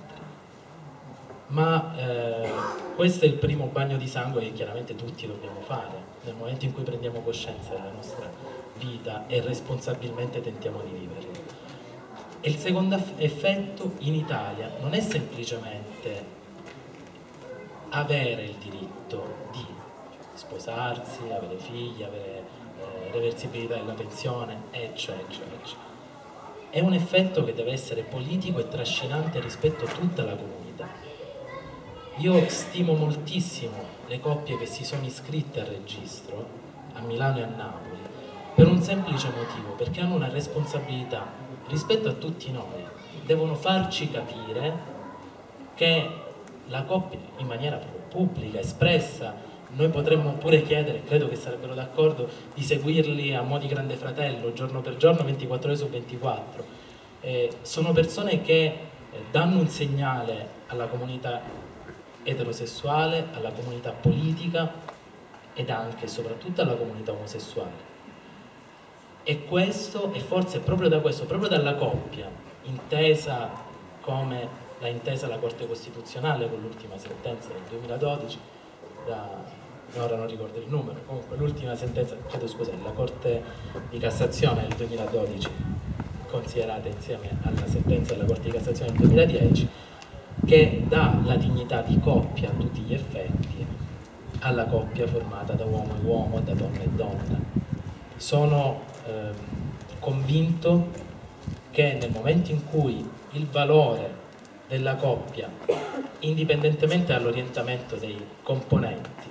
Ma questo è il primo bagno di sangue che chiaramente tutti dobbiamo fare nel momento in cui prendiamo coscienza della nostra vita e responsabilmente tentiamo di viverla. E il secondo effetto in Italia non è semplicemente avere il diritto di sposarsi, avere figli, avere reversibilità della pensione, eccetera, eccetera. È un effetto che deve essere politico e trascinante rispetto a tutta la comunità. Io stimo moltissimo le coppie che si sono iscritte al registro a Milano e a Napoli per un semplice motivo, perché hanno una responsabilità rispetto a tutti noi. Devono farci capire che la coppia, in maniera pubblica, espressa, noi potremmo pure chiedere, credo che sarebbero d'accordo, di seguirli a mo' di Grande Fratello, giorno per giorno, 24 ore su 24. Sono persone che danno un segnale alla comunità eterosessuale, alla comunità politica ed anche e soprattutto alla comunità omosessuale. E questo, e forse proprio da questo, proprio dalla coppia, intesa come l'ha intesa la Corte Costituzionale con l'ultima sentenza del 2012, ora non ricordo il numero, comunque l'ultima sentenza, chiedo scusa, la Corte di Cassazione del 2012, considerata insieme alla sentenza della Corte di Cassazione del 2010, che dà la dignità di coppia a tutti gli effetti alla coppia formata da uomo e uomo, da donna e donna. Sono convinto che nel momento in cui il valore della coppia, indipendentemente dall'orientamento dei componenti,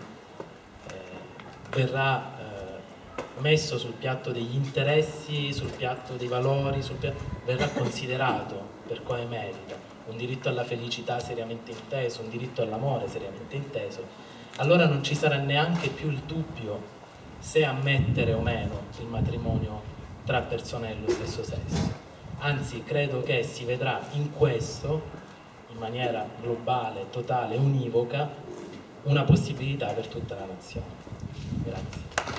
verrà messo sul piatto degli interessi, sul piatto dei valori, verrà considerato per come merita, un diritto alla felicità seriamente inteso, un diritto all'amore seriamente inteso, allora non ci sarà neanche più il dubbio se ammettere o meno il matrimonio tra persone dello stesso sesso. Anzi, credo che si vedrà in questo, in maniera globale, totale, univoca, una possibilità per tutta la nazione. Grazie.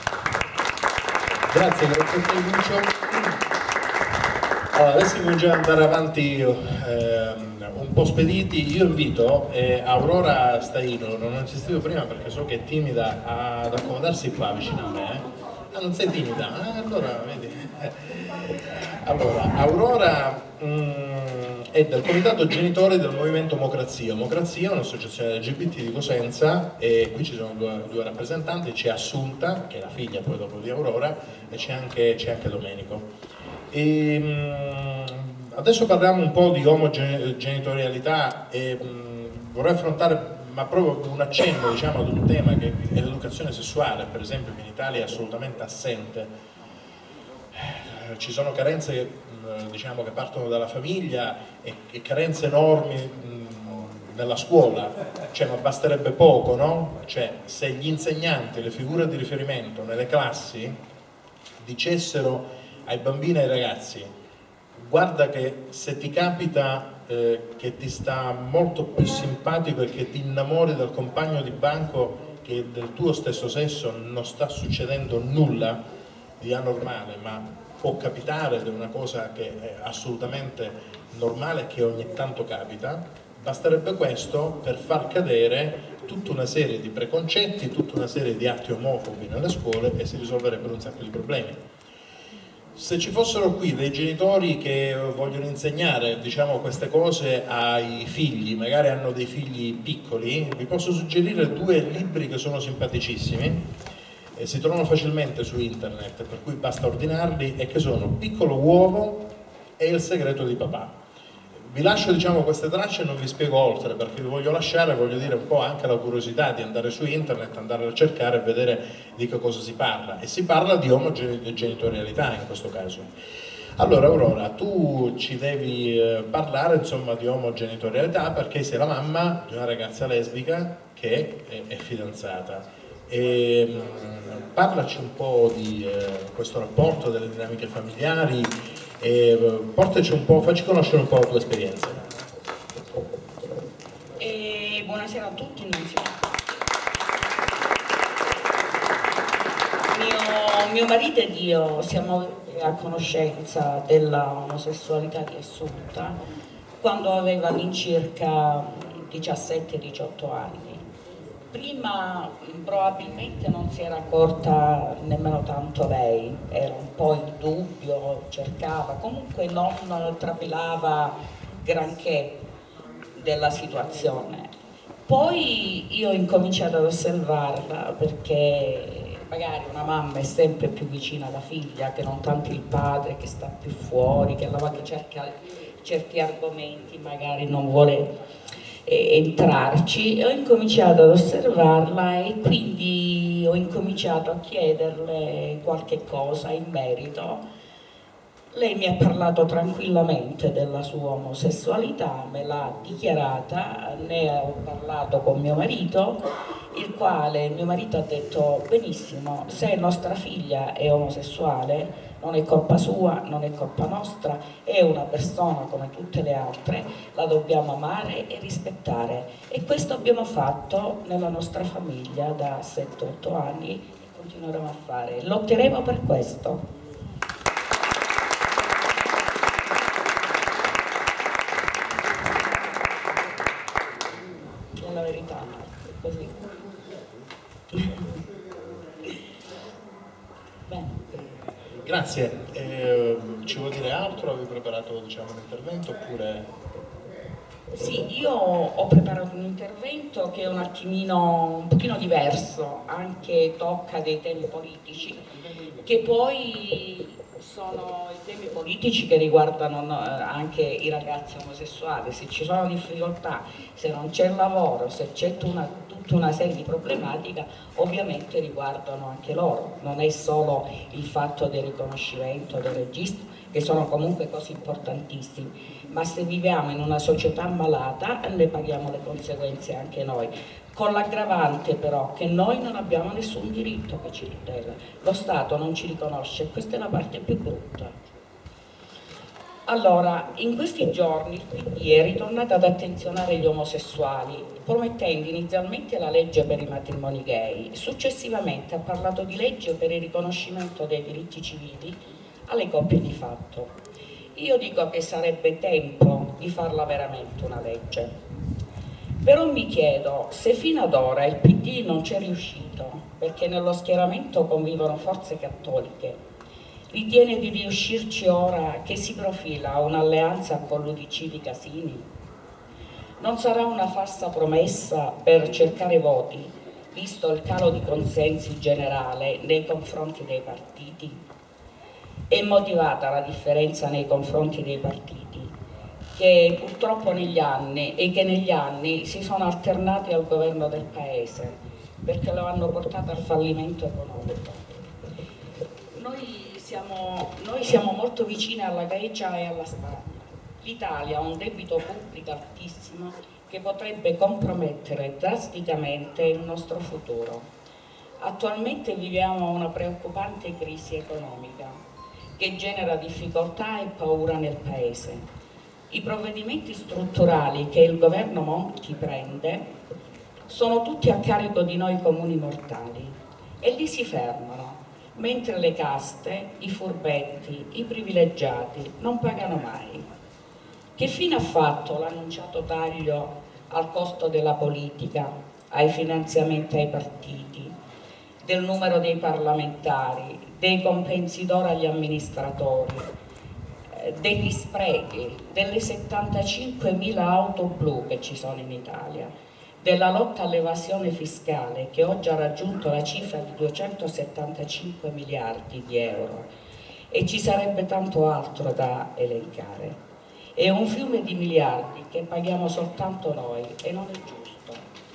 Grazie a te Lucio. Allora, adesso cominciamo ad andare avanti un po' spediti. Io invito Aurora Staino, non ho insistito prima perché so che è timida, ad accomodarsi qua vicino a me. Ah, non sei timida? Allora, vedi. Allora, Aurora e del Comitato Genitori del Movimento Mocrazia. Mocrazia è un'associazione LGBT di Cosenza, e qui ci sono due rappresentanti, c'è Assunta, che è la figlia poi dopo di Aurora, e c'è anche Domenico. Adesso parliamo un po' di omogenitorialità e vorrei affrontare ma proprio un accenno, diciamo, ad un tema che è l'educazione sessuale, per esempio, che in Italia è assolutamente assente. Ci sono carenze, diciamo, che partono dalla famiglia e carenze enormi nella scuola, cioè, ma basterebbe poco, no? Cioè, se gli insegnanti, le figure di riferimento nelle classi dicessero ai bambini e ai ragazzi: guarda che se ti capita che ti sta molto più simpatico e che ti innamori del compagno di banco che è del tuo stesso sesso, non sta succedendo nulla di anormale, ma può capitare ed è una cosa che è assolutamente normale, che ogni tanto capita, basterebbe questo per far cadere tutta una serie di preconcetti, tutta una serie di atti omofobi nelle scuole, e si risolverebbero un sacco di problemi. Se ci fossero qui dei genitori che vogliono insegnare, diciamo, queste cose ai figli, magari hanno dei figli piccoli, vi posso suggerire 2 libri che sono simpaticissimi, si trovano facilmente su internet, per cui basta ordinarli, e che sono Piccolo Uovo e Il segreto di papà. Vi lascio, diciamo, queste tracce e non vi spiego oltre, perché vi voglio lasciare, voglio dire, un po' anche la curiosità di andare su internet, andare a cercare e vedere di che cosa si parla. E si parla di omogenitorialità in questo caso. Allora, Aurora, tu ci devi parlare, insomma, di omogenitorialità, perché sei la mamma di una ragazza lesbica che è fidanzata. Parlaci un po' di questo rapporto, delle dinamiche familiari, e portaci un po', facci conoscere un po' la tua esperienza. Buonasera a tutti innanzitutto. Mio marito ed io siamo a conoscenza della omosessualità di Assunta quando aveva all'incirca 17-18 anni. Prima probabilmente non si era accorta nemmeno tanto lei, era un po' in dubbio, cercava, comunque non trapelava granché della situazione. Poi io ho incominciato ad osservarla, perché magari una mamma è sempre più vicina alla figlia che non tanto il padre, che sta più fuori, che cerca certi argomenti, magari non vuole entrarci. Ho incominciato ad osservarla e quindi ho incominciato a chiederle qualche cosa in merito. Lei mi ha parlato tranquillamente della sua omosessualità, me l'ha dichiarata, ne ho parlato con mio marito, mio marito ha detto: benissimo, se nostra figlia è omosessuale non è colpa sua, non è colpa nostra, è una persona come tutte le altre, la dobbiamo amare e rispettare. E questo abbiamo fatto nella nostra famiglia da 7-8 anni e continueremo a fare. Lotteremo per questo. È la verità, è così. Bene. Grazie, ci vuoi dire altro? Avevi preparato, diciamo, un intervento oppure... Sì, io ho preparato un intervento che è un pochino diverso, anche tocca dei temi politici, che poi sono i temi politici che riguardano anche i ragazzi omosessuali. Se ci sono difficoltà, se non c'è lavoro, se c'è tutta una serie di problematiche, ovviamente riguardano anche loro. Non è solo il fatto del riconoscimento del registro, che sono comunque cose importantissime, ma se viviamo in una società malata ne paghiamo le conseguenze anche noi, con l'aggravante però che noi non abbiamo nessun diritto che ci tutela, lo Stato non ci riconosce e questa è la parte più brutta. Allora, in questi giorni il PD è ritornato ad attenzionare gli omosessuali, promettendo inizialmente la legge per i matrimoni gay, successivamente ha parlato di legge per il riconoscimento dei diritti civili alle coppie di fatto. Io dico che sarebbe tempo di farla veramente una legge. Però mi chiedo se fino ad ora il PD non c'è riuscito, perché nello schieramento convivono forze cattoliche, Ritiene di riuscirci ora che si profila un'alleanza con l'UDC di Casini? Non sarà una falsa promessa per cercare voti, visto il calo di consensi generale nei confronti dei partiti? È motivata la differenza nei confronti dei partiti, che purtroppo negli anni si sono alternati al governo del Paese, perché lo hanno portato al fallimento economico. Noi siamo molto vicini alla Grecia e alla Spagna. L'Italia ha un debito pubblico altissimo che potrebbe compromettere drasticamente il nostro futuro. Attualmente viviamo una preoccupante crisi economica che genera difficoltà e paura nel Paese. I provvedimenti strutturali che il governo Monti prende sono tutti a carico di noi comuni mortali e lì si fermano, mentre le caste, i furbetti, i privilegiati non pagano mai. Che fine ha fatto l'annunciato taglio al costo della politica, ai finanziamenti ai partiti, del numero dei parlamentari, dei compensi d'oro agli amministratori, degli sprechi, delle 75.000 auto blu che ci sono in Italia, della lotta all'evasione fiscale che oggi ha raggiunto la cifra di 275 miliardi di euro e ci sarebbe tanto altro da elencare. È un fiume di miliardi che paghiamo soltanto noi e non è giusto.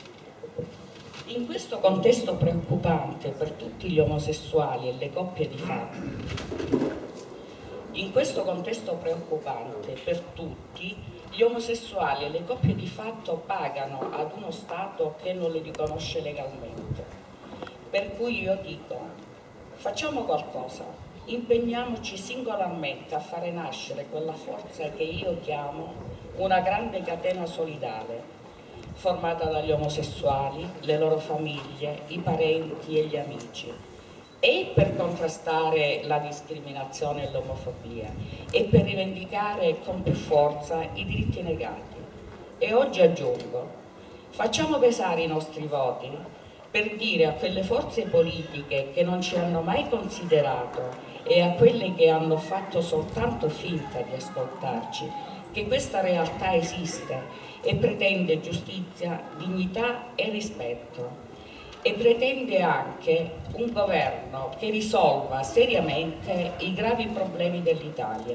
In questo contesto preoccupante per tutti gli omosessuali e le coppie di fatto, in questo contesto preoccupante per tutti, gli omosessuali e le coppie di fatto pagano ad uno Stato che non li riconosce legalmente. Per cui io dico, facciamo qualcosa, impegniamoci singolarmente a fare nascere quella forza che io chiamo una grande catena solidale, formata dagli omosessuali, le loro famiglie, i parenti e gli amici, e per contrastare la discriminazione e l'omofobia e per rivendicare con più forza i diritti negati. E oggi aggiungo, facciamo pesare i nostri voti per dire a quelle forze politiche che non ci hanno mai considerato e a quelle che hanno fatto soltanto finta di ascoltarci che questa realtà esiste e pretende giustizia, dignità e rispetto. E pretende anche un governo che risolva seriamente i gravi problemi dell'Italia.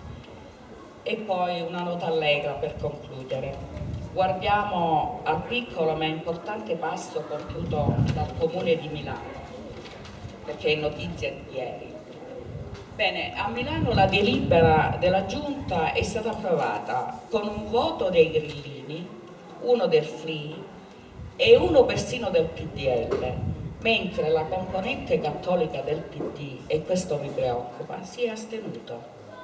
E poi una nota allegra per concludere. Guardiamo al piccolo ma importante passo compiuto dal Comune di Milano, perché è notizia di ieri. Bene, a Milano la delibera della Giunta è stata approvata con un voto dei grillini, uno del FLI e uno persino del PDL, mentre la componente cattolica del PD, e questo mi preoccupa, si è astenuto.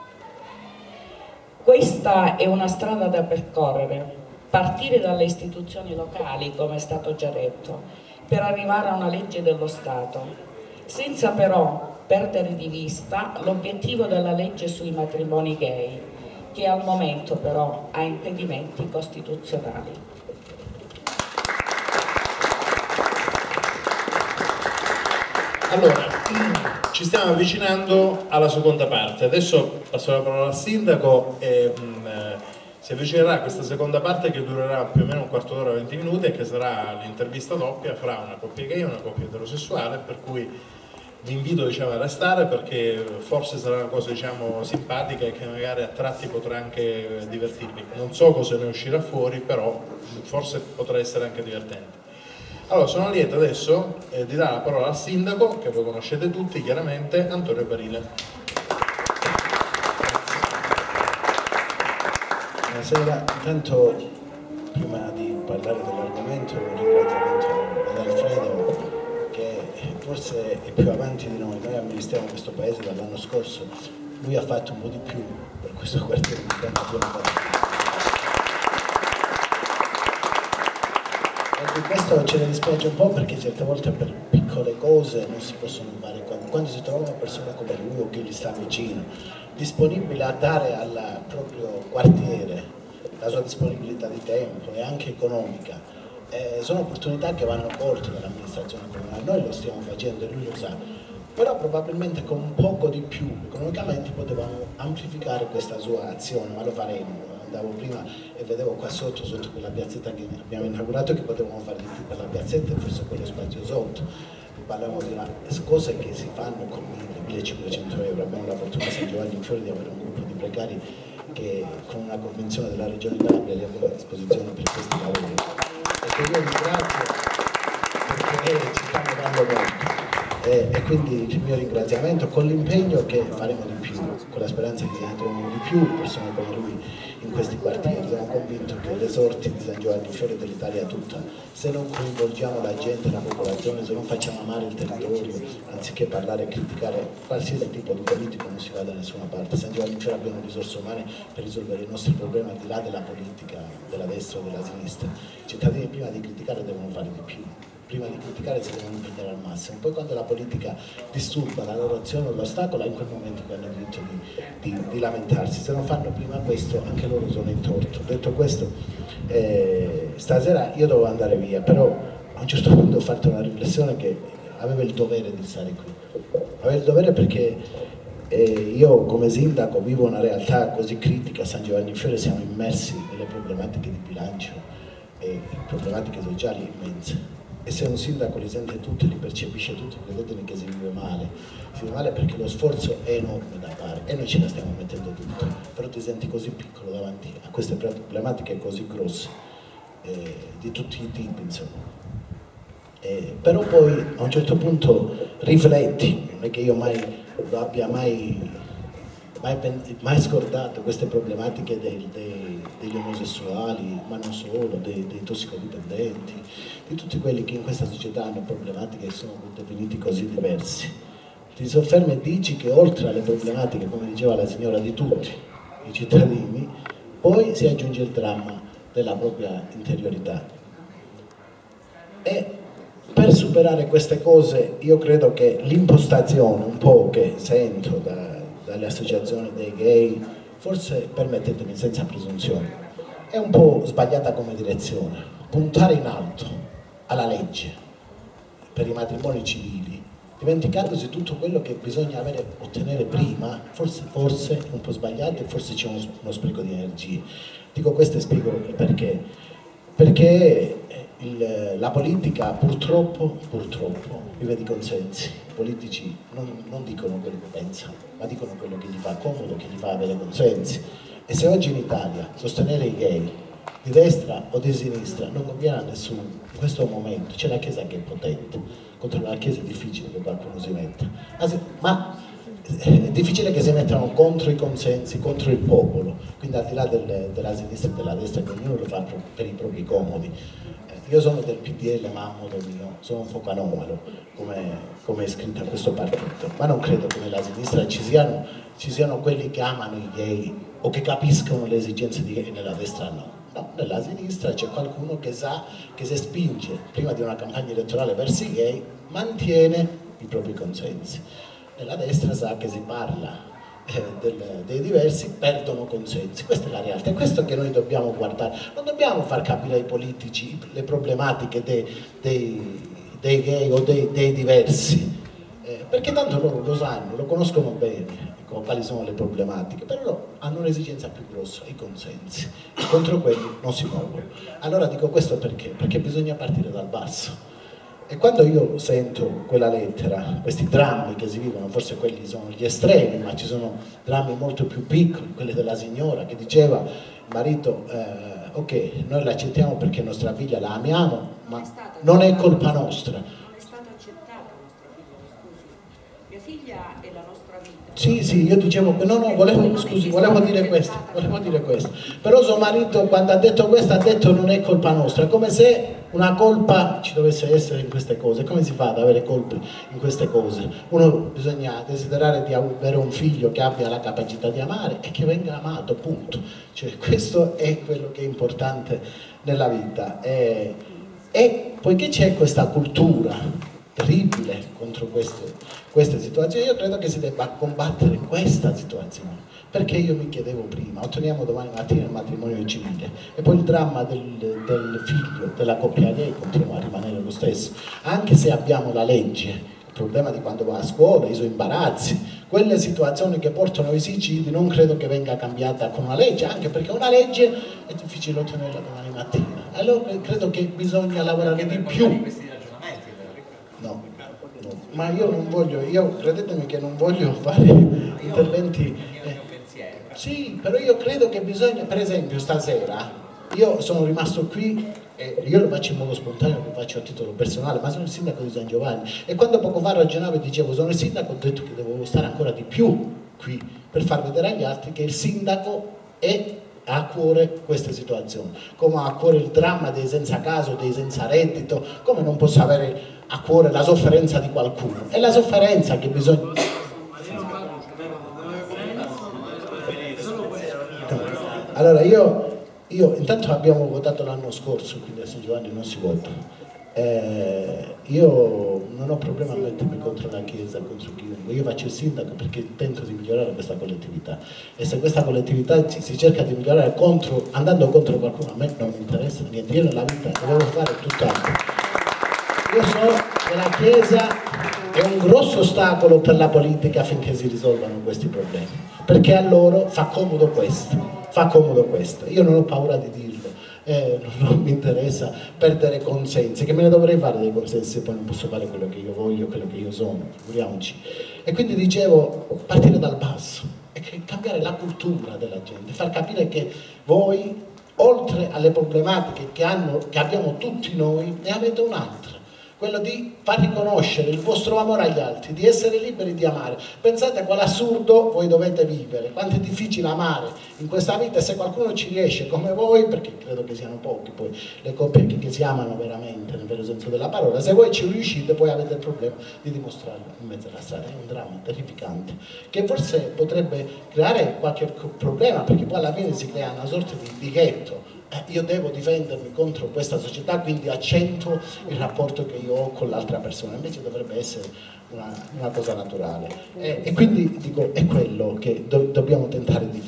Questa è una strada da percorrere, partire dalle istituzioni locali, come è stato già detto, per arrivare a una legge dello Stato, senza però perdere di vista l'obiettivo della legge sui matrimoni gay, che al momento però ha impedimenti costituzionali. Allora, ci stiamo avvicinando alla seconda parte. Adesso passo la parola al sindaco e si avvicinerà a questa seconda parte che durerà più o meno un quarto d'ora, 20 minuti, e che sarà l'intervista doppia fra una coppia gay e una coppia eterosessuale, per cui vi invito, diciamo, a restare perché forse sarà una cosa, diciamo, simpatica e che magari a tratti potrà anche divertirvi. Non so cosa ne uscirà fuori, però forse potrà essere anche divertente. Allora, sono lieto adesso di dare la parola al sindaco, che voi conoscete tutti chiaramente, Antonio Barile. Buonasera, intanto prima di parlare dell'argomento un ringraziamento ad Alfredo che forse è più avanti di noi amministriamo questo paese dall'anno scorso, lui ha fatto un po' di più per questo quartiere di quanto abbiamo fatto. E questo ce ne dispiace un po' perché certe volte per piccole cose non si possono fare. Quando si trova una persona come lui o che gli sta vicino, disponibile a dare al proprio quartiere la sua disponibilità di tempo e anche economica, sono opportunità che vanno colte dall'amministrazione comunale. Noi lo stiamo facendo e lui lo sa. però probabilmente con un poco di più economicamente potevamo amplificare questa sua azione, ma lo faremo. Andavo prima e vedevo qua sotto quella piazzetta che abbiamo inaugurato, che potevamo fare di più per la piazzetta e forse quello spazio sotto. Parliamo di cose che si fanno con 1.500 euro. Abbiamo la fortuna a San Giovanni in Fiore di avere un gruppo di precari che con una convenzione della Regione Calabria li abbiamo a disposizione per questi lavori. E che io ringrazio perché ci stanno dando molto. E quindi il mio ringraziamento con l'impegno che faremo di più, con la speranza che ne troviamo di più persone come lui in questi quartieri. Sono convinto che le sorti di San Giovanni Fiore dell'Italia tutta, se non coinvolgiamo la gente, la popolazione, se non facciamo amare il territorio, anziché parlare e criticare qualsiasi tipo di politico, non si va da nessuna parte. San Giovanni Fiore abbiamo risorse umane per risolvere i nostri problemi al di là della politica, della destra o della sinistra. I cittadini prima di criticare devono fare di più. Prima di criticare si devono impegnare al massimo, poi quando la politica disturba la loro azione o l'ostacola, in quel momento che hanno il diritto di lamentarsi. Se non fanno prima questo, anche loro sono in torto. Detto questo, stasera io dovevo andare via, però a un certo punto ho fatto una riflessione che avevo il dovere di stare qui. Avevo il dovere perché io come sindaco vivo una realtà così critica a San Giovanni Fiore, siamo immersi nelle problematiche di bilancio e problematiche sociali immense. E se un sindaco li sente tutti, li percepisce tutti, credetemi che si vive male. Si vive male perché lo sforzo è enorme da fare e noi ce la stiamo mettendo tutti, però ti senti così piccolo davanti a queste problematiche così grosse, di tutti i tipi, insomma. Però poi a un certo punto rifletti, non è che io lo abbia mai scordato queste problematiche degli omosessuali, ma non solo, dei tossicodipendenti, di tutti quelli che in questa società hanno problematiche che sono definiti così diversi. Ti soffermi e dici che oltre alle problematiche, come diceva la signora, di tutti i cittadini, poi si aggiunge il dramma della propria interiorità. E per superare queste cose io credo che l'impostazione un po' che sento dalle associazioni dei gay, forse, permettetemi senza presunzione, è un po' sbagliata come direzione. Puntare in alto alla legge per i matrimoni civili, dimenticandosi tutto quello che bisogna ottenere prima, forse è un po' sbagliato e forse c'è uno spreco di energie. Dico questo e spiego il perché. Perché la politica purtroppo vive di consensi. I politici non dicono quello che pensano, ma dicono quello che gli fa comodo, che gli fa avere consensi. E se oggi in Italia sostenere i gay di destra o di sinistra non conviene a nessuno, in questo momento c'è la Chiesa che è potente, contro la Chiesa è difficile che qualcuno si metta, ma è difficile che si mettano contro i consensi, contro il popolo, quindi al di là della sinistra e della destra, che ognuno lo fa per i propri comodi. Io sono del PDL, ma a modo mio, sono un fuoco anomalo, come è scritto a questo partito, ma non credo che nella sinistra ci siano quelli che amano i gay o che capiscono le esigenze di gay, e nella destra no. No, nella sinistra c'è qualcuno che sa che se spinge prima di una campagna elettorale verso i gay mantiene i propri consensi. Nella destra sa che si parla dei diversi, perdono consensi. Questa è la realtà, è questo che noi dobbiamo guardare. Non dobbiamo far capire ai politici le problematiche dei gay o dei diversi, perché tanto loro lo sanno, lo conoscono bene quali sono le problematiche, però hanno un'esigenza più grossa, i consensi, e contro quelli non si muovono. Allora dico questo perché bisogna partire dal basso. E quando io sento quella lettera, questi drammi che si vivono, forse quelli sono gli estremi, ma ci sono drammi molto più piccoli, quelli della signora che diceva, il marito, ok, noi l'accettiamo perché nostra figlia la amiamo, ma non è colpa nostra. È stata accettata nostra figlia, scusi. Mia figlia è la nostra vita. Sì, io dicevo, volevo dire questo. Però suo marito quando ha detto questo ha detto non è colpa nostra, come se una colpa ci dovesse essere in queste cose. Come si fa ad avere colpe in queste cose? Bisogna desiderare di avere un figlio che abbia la capacità di amare e che venga amato, punto. Cioè, questo è quello che è importante nella vita. E poiché c'è questa cultura terribile contro queste situazioni, io credo che si debba combattere questa situazione, perché io mi chiedevo prima, otteniamo domani mattina il matrimonio civile e poi il dramma del figlio della coppia gay continua a rimanere lo stesso, anche se abbiamo la legge problema di quando va a scuola, i suoi imbarazzi, quelle situazioni che portano ai suicidi non credo che venga cambiata con una legge, anche perché una legge è difficile ottenerla domani mattina. Allora credo che bisogna lavorare di più. No, ma io non voglio, credetemi che non voglio fare interventi. Sì, però io credo che bisogna, per esempio stasera, io sono rimasto qui, io lo faccio in modo spontaneo, lo faccio a titolo personale, ma sono il sindaco di San Giovanni e quando poco fa ragionavo e dicevo sono il sindaco, ho detto che devo stare ancora di più qui per far vedere agli altri che il sindaco ha a cuore queste situazioni, come ha a cuore il dramma dei senza casa, dei senza reddito, come non posso avere a cuore la sofferenza di qualcuno, è la sofferenza che bisogna... Allora io intanto abbiamo votato l'anno scorso, quindi a San Giovanni non si vota. Io non ho problema a mettermi contro la Chiesa, contro chiunque, io faccio il sindaco perché tento di migliorare questa collettività e se questa collettività si cerca di migliorare andando contro qualcuno, a me non mi interessa niente, io nella vita devo fare tutt'altro. Io so che la Chiesa è un grosso ostacolo per la politica affinché si risolvano questi problemi, perché a loro fa comodo questo. Io non ho paura di dirlo, non mi interessa perdere consensi, che me ne dovrei fare dei consensi se poi non posso fare quello che io voglio, quello che io sono, figuriamoci. E quindi dicevo, partire dal basso, e cambiare la cultura della gente, far capire che voi, oltre alle problematiche che abbiamo tutti noi, ne avete un'altra. Quello di far riconoscere il vostro amore agli altri, di essere liberi di amare. Pensate a quell'assurdo voi dovete vivere, quanto è difficile amare in questa vita, e se qualcuno ci riesce come voi, perché credo che siano pochi poi le coppie che si amano veramente nel vero senso della parola, se voi ci riuscite poi avete il problema di dimostrarlo in mezzo alla strada. È un dramma terrificante che forse potrebbe creare qualche problema, perché poi alla fine si crea una sorta di ghetto. Io devo difendermi contro questa società, quindi accentuo il rapporto che io ho con l'altra persona, invece dovrebbe essere una cosa naturale. E quindi dico, è quello che dobbiamo tentare di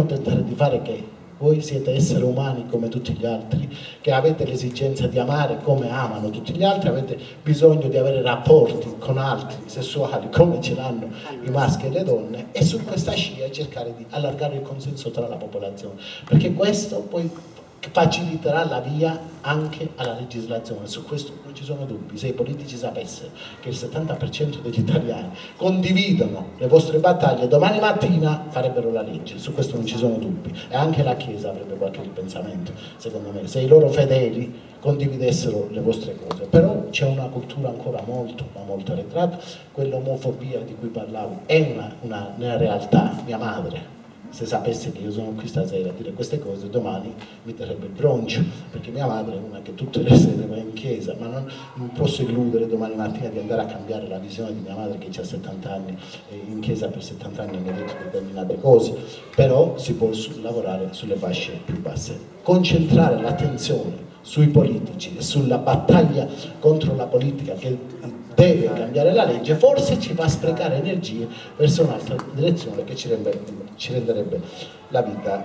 fare, che voi siete esseri umani come tutti gli altri, che avete l'esigenza di amare come amano tutti gli altri, avete bisogno di avere rapporti con altri sessuali come ce l'hanno i maschi e le donne, e su questa scia cercare di allargare il consenso tra la popolazione, perché questo poi faciliterà la via anche alla legislazione. Su questo non ci sono dubbi. Se i politici sapessero che il 70% degli italiani condividono le vostre battaglie, domani mattina farebbero la legge, su questo non ci sono dubbi, e anche la Chiesa avrebbe qualche ripensamento, secondo me, se i loro fedeli condividessero le vostre cose. Però c'è una cultura ancora molto arretrata, quell'omofobia di cui parlavo è una realtà. Mia madre, se sapesse che io sono qui stasera a dire queste cose, domani mi terrebbe il broncio, perché mia madre è una che tutte le sere va in chiesa, ma non posso illudere domani mattina di andare a cambiare la visione di mia madre che ha 70 anni, in chiesa per 70 anni mi ha detto determinate cose. Però si può lavorare sulle fasce più basse, concentrare l'attenzione sui politici e sulla battaglia contro la politica che deve cambiare la legge, forse ci fa sprecare energie verso un'altra direzione che ci renderebbe la vita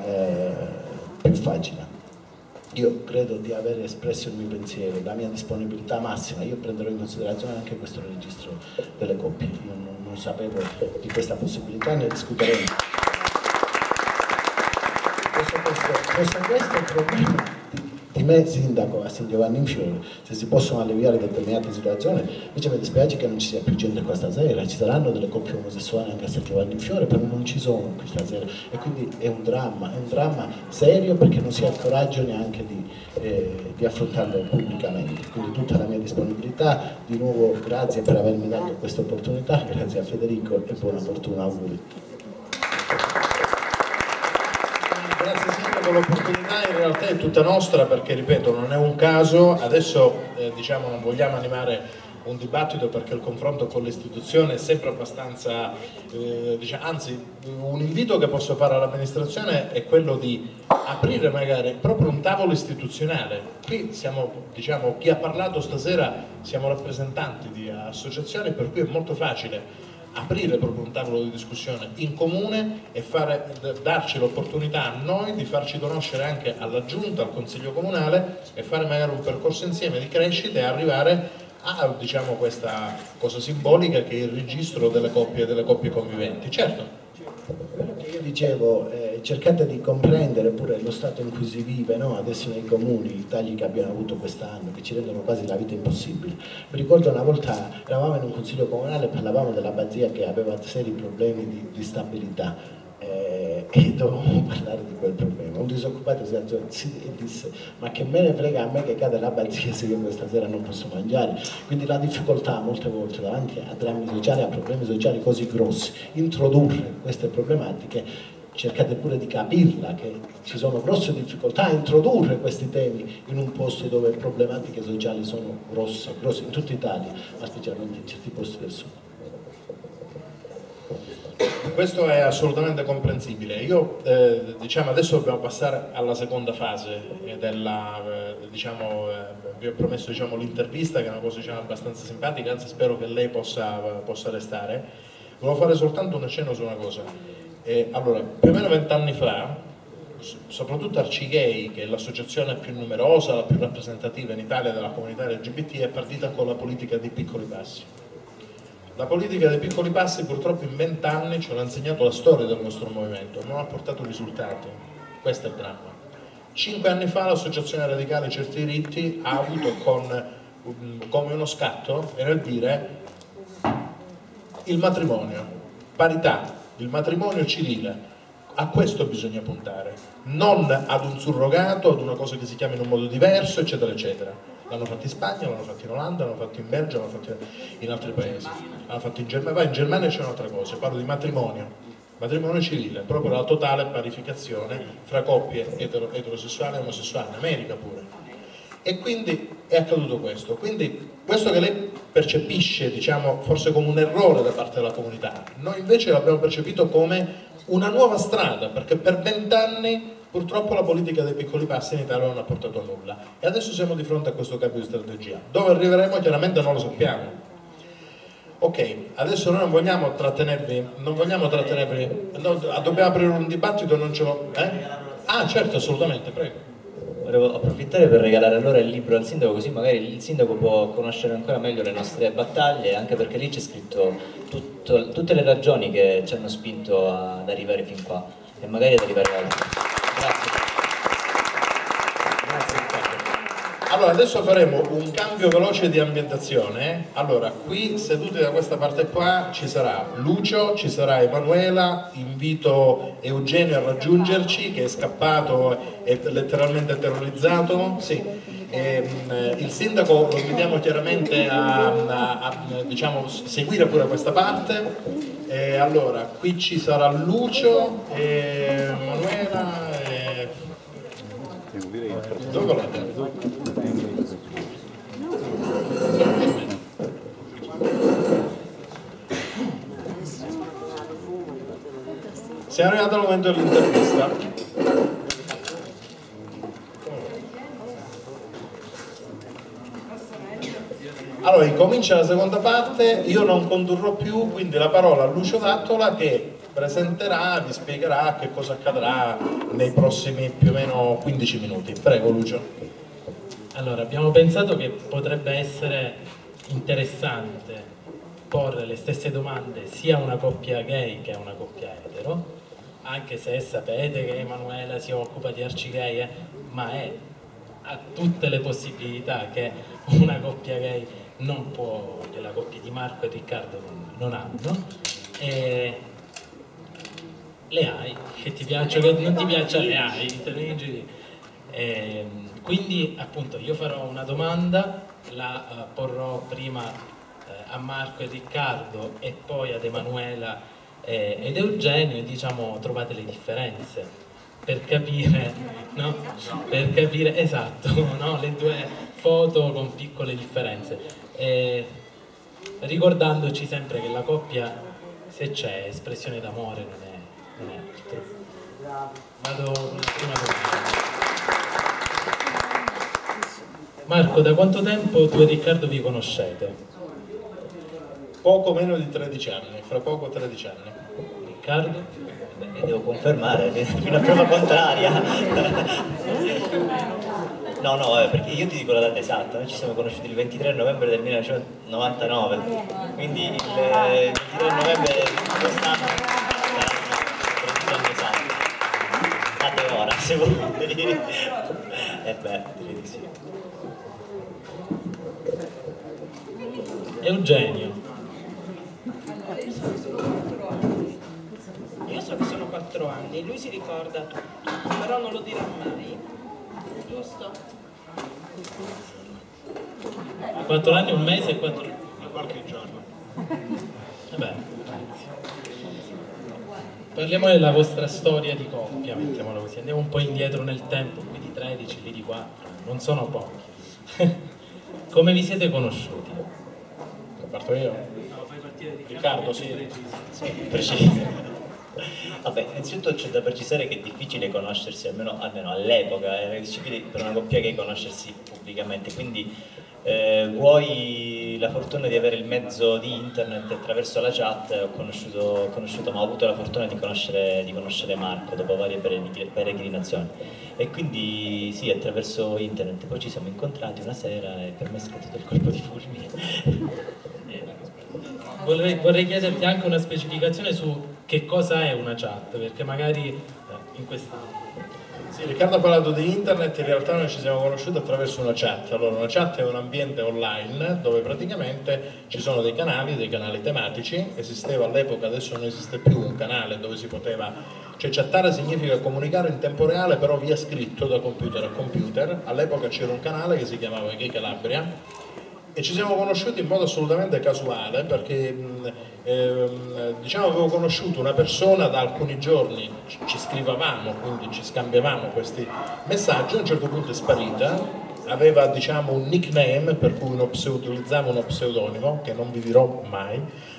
più facile. Io credo di aver espresso il mio pensiero, la mia disponibilità massima. Io prenderò in considerazione anche questo registro delle coppie, io non sapevo di questa possibilità, ne discuteremo. Questo è il problema di me sindaco a San Giovanni in Fiore, se si possono alleviare determinate situazioni. Invece mi dispiace che non ci sia più gente qua stasera, ci saranno delle coppie omosessuali anche a San Giovanni in Fiore, però non ci sono qui stasera, e quindi è un dramma serio, perché non si ha il coraggio neanche di affrontarlo pubblicamente. Quindi tutta la mia disponibilità, di nuovo grazie per avermi dato questa opportunità, grazie a Federico e buona fortuna, auguri. Grazie Sindaco, l'opportunità in realtà è tutta nostra, perché ripeto non è un caso, adesso diciamo non vogliamo animare un dibattito perché il confronto con l'istituzione è sempre abbastanza, anzi un invito che posso fare all'amministrazione è quello di aprire magari proprio un tavolo istituzionale. Qui siamo, diciamo, chi ha parlato stasera siamo rappresentanti di associazioni, per cui è molto facile aprire proprio un tavolo di discussione in comune e darci l'opportunità a noi di farci conoscere anche alla Giunta, al Consiglio Comunale, e fare magari un percorso insieme di crescita e arrivare ha, diciamo, questa cosa simbolica che è il registro delle coppie conviventi. Certo. Quello che io dicevo, cercate di comprendere pure lo stato in cui si vive, no? Adesso nei comuni, i tagli che abbiamo avuto quest'anno, che ci rendono quasi la vita impossibile. Mi ricordo una volta eravamo in un consiglio comunale e parlavamo dell'abbazia che aveva seri problemi di stabilità. E dovevamo parlare di quel problema. Un disoccupato si alzò e disse: ma che me ne frega a me che cade l'abbazia se io questa sera non posso mangiare. Quindi la difficoltà molte volte davanti a drammi sociali, a problemi sociali così grossi, introdurre queste problematiche, cercate pure di capirla, che ci sono grosse difficoltà a introdurre questi temi in un posto dove problematiche sociali sono grosse in tutta Italia, ma specialmente in certi posti del sud. Questo è assolutamente comprensibile. Io diciamo adesso dobbiamo passare alla seconda fase vi ho promesso, diciamo, l'intervista, che è una cosa, diciamo, abbastanza simpatica, anzi spero che lei possa restare. Volevo fare soltanto un accenno su una cosa. Allora, più o meno 20 anni fa, soprattutto Arcigay, che è l'associazione più numerosa, la più rappresentativa in Italia della comunità LGBT, è partita con la politica dei piccoli passi. La politica dei piccoli passi purtroppo in 20 anni ci ha insegnato la storia del nostro movimento, non ha portato risultati, questo è il dramma. 5 anni fa l'associazione radicale Certi Diritti ha avuto come uno scatto, e nel dire: il matrimonio, parità, il matrimonio civile, a questo bisogna puntare, non ad un surrogato, ad una cosa che si chiama in un modo diverso, eccetera eccetera. L'hanno fatto in Spagna, l'hanno fatto in Olanda, l'hanno fatto in Belgio, l'hanno fatto in altri paesi, l'hanno fatto in Germania. In Germania c'è un'altra cosa, parlo di matrimonio civile, proprio la totale parificazione fra coppie eterosessuali e omosessuali, in America pure. E quindi è accaduto questo. Quindi questo che lei percepisce, diciamo, forse come un errore da parte della comunità, noi invece l'abbiamo percepito come una nuova strada, perché per 20 anni purtroppo la politica dei piccoli passi in Italia non ha portato a nulla, e adesso siamo di fronte a questo cambio di strategia. Dove arriveremo chiaramente non lo sappiamo. Ok, adesso noi non vogliamo trattenervi, dobbiamo aprire un dibattito, non ce lo... Ah, certo, assolutamente, prego. Volevo approfittare per regalare allora il libro al sindaco, così magari il sindaco può conoscere ancora meglio le nostre battaglie, anche perché lì c'è scritto tutte le ragioni che ci hanno spinto ad arrivare fin qua e magari ad arrivare oltre. Grazie. Grazie Riccardo. Allora, adesso faremo un cambio veloce di ambientazione. Allora, qui seduti da questa parte qua ci sarà Lucio, ci sarà Emanuela, invito Eugenio a raggiungerci, che è scappato e letteralmente terrorizzato. Sì. Il sindaco lo invitiamo chiaramente a diciamo, seguire pure questa parte. Allora, qui ci sarà Lucio, Emanuela dove volete? Siamo arrivati al momento dell'intervista. Allora, incomincia la seconda parte, io non condurrò più, quindi la parola a Lucio D'Attola, che presenterà, vi spiegherà che cosa accadrà nei prossimi più o meno 15 minuti. Prego Lucio. Allora, abbiamo pensato che potrebbe essere interessante porre le stesse domande sia a una coppia gay che a una coppia etero, anche se sapete che Emanuela si occupa di Arcigay, ma ha tutte le possibilità che una coppia gay non può, che la coppia di Marco e Riccardo non hanno. E le hai, che ti piacciono, che non ti piacciono, le hai. Quindi appunto io farò una domanda, la porrò prima a Marco e Riccardo e poi ad Emanuela ed Eugenio, e diciamo trovate le differenze per capire, no? Per capire, esatto, no? Le due foto con piccole differenze, ricordandoci sempre che la coppia, se c'è espressione d'amore, non è altro. Vado con la prima domanda. Marco, da quanto tempo tu e Riccardo vi conoscete? Poco meno di 13 anni, fra poco 13 anni. Riccardo? Beh, devo confermare, fino a prova contraria. No, perché io ti dico la data esatta, noi ci siamo conosciuti il 23 novembre del 1999, quindi il 23 novembre di quest'anno saranno 13 anni esatti. Fate ora, se volete dire. Direi di sì. Eugenio. Io so che sono 4 anni, lui si ricorda tutto, però non lo dirà mai. Giusto? 4 anni, un mese e 4 qualche giorno. Vabbè, parliamo della vostra storia di coppia, mettiamola così. Andiamo un po' indietro nel tempo, qui di 13, lì di 4, non sono pochi. Come vi siete conosciuti? Parto io? No, fai partire di Riccardo, sì. Preciso. Vabbè, innanzitutto c'è da precisare che è difficile conoscersi, almeno all'epoca, era difficile per una coppia che conoscersi pubblicamente, quindi vuoi la fortuna di avere il mezzo di internet attraverso la chat, ho avuto la fortuna di conoscere Marco dopo varie peregrinazioni e quindi sì, attraverso internet, poi ci siamo incontrati una sera e per me è scattato il colpo di fulmine. Vorrei chiederti anche una specificazione su che cosa è una chat, perché magari in questa... Sì, Riccardo ha parlato di internet, in realtà noi ci siamo conosciuti attraverso una chat. Allora, una chat è un ambiente online dove praticamente ci sono dei canali tematici. Esisteva all'epoca, adesso non esiste più, un canale dove si poteva... Cioè chattare significa comunicare in tempo reale, però via scritto da computer a computer. All'epoca c'era un canale che si chiamava Gay Calabria e ci siamo conosciuti in modo assolutamente casuale perché diciamo avevo conosciuto una persona da alcuni giorni, ci scrivavamo, quindi ci scambiavamo questi messaggi, a un certo punto è sparita, aveva diciamo un nickname per cui utilizzava uno pseudonimo che non vi dirò mai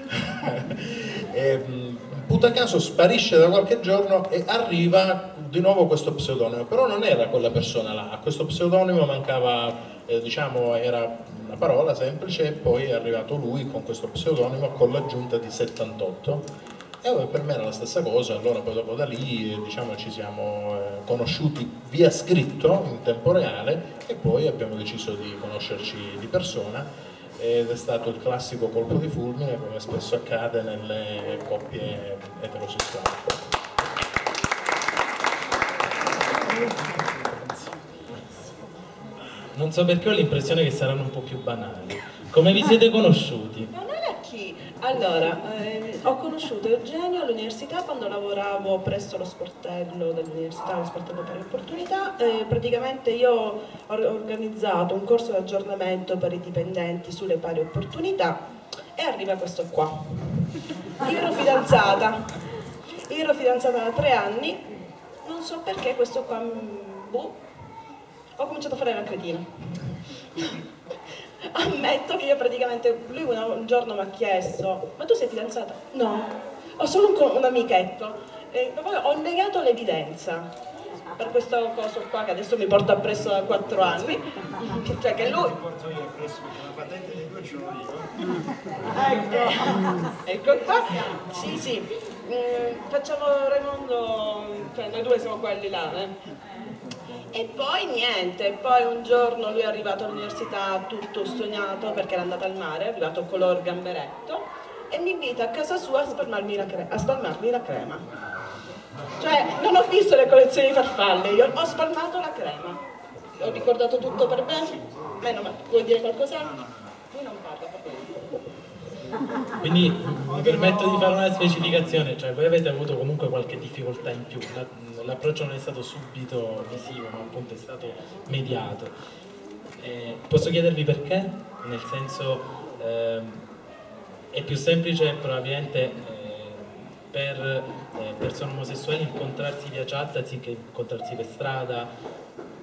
puta caso sparisce da qualche giorno e arriva di nuovo questo pseudonimo, però non era quella persona là, a questo pseudonimo mancava diciamo era una parola semplice e poi è arrivato lui con questo pseudonimo con l'aggiunta di 78 e per me era la stessa cosa, allora poi dopo da lì diciamo ci siamo conosciuti via scritto in tempo reale e poi abbiamo deciso di conoscerci di persona ed è stato il classico colpo di fulmine come spesso accade nelle coppie eterosessuali. Non so perché ho l'impressione che saranno un po' più banali. Come vi siete conosciuti? Ma non è chi? Allora, ho conosciuto Eugenio all'università quando lavoravo presso lo sportello dell'università, lo sportello pari opportunità. Praticamente io ho organizzato un corso di aggiornamento per i dipendenti sulle pari opportunità e arriva questo qua. Io ero fidanzata da 3 anni, non so perché questo qua, ho cominciato a fare la cretina. Ammetto che io praticamente, lui un giorno mi ha chiesto, ma tu sei fidanzata? No, ho solo un amichetto. Poi ho negato l'evidenza per questo coso qua che adesso mi porta appresso da 4 anni. Cioè che lui... Ecco qua. Sì. Facciamo Raimondo, cioè noi due siamo quelli là, E poi niente, poi un giorno lui è arrivato all'università tutto sognato perché era andato al mare, è arrivato color gamberetto e mi invita a casa sua a spalmarmi la crema. Cioè, non ho visto le collezioni di farfalle, io ho spalmato la crema. Ho ricordato tutto per bene? Meno male, vuoi dire qualcos'altro? Lui non parla proprio. Quindi mi permetto di fare una specificazione, cioè voi avete avuto comunque qualche difficoltà in più, l'approccio non è stato subito visivo, ma appunto è stato mediato. Posso chiedervi perché? Nel senso, è più semplice probabilmente per persone omosessuali incontrarsi via chat anziché incontrarsi per strada?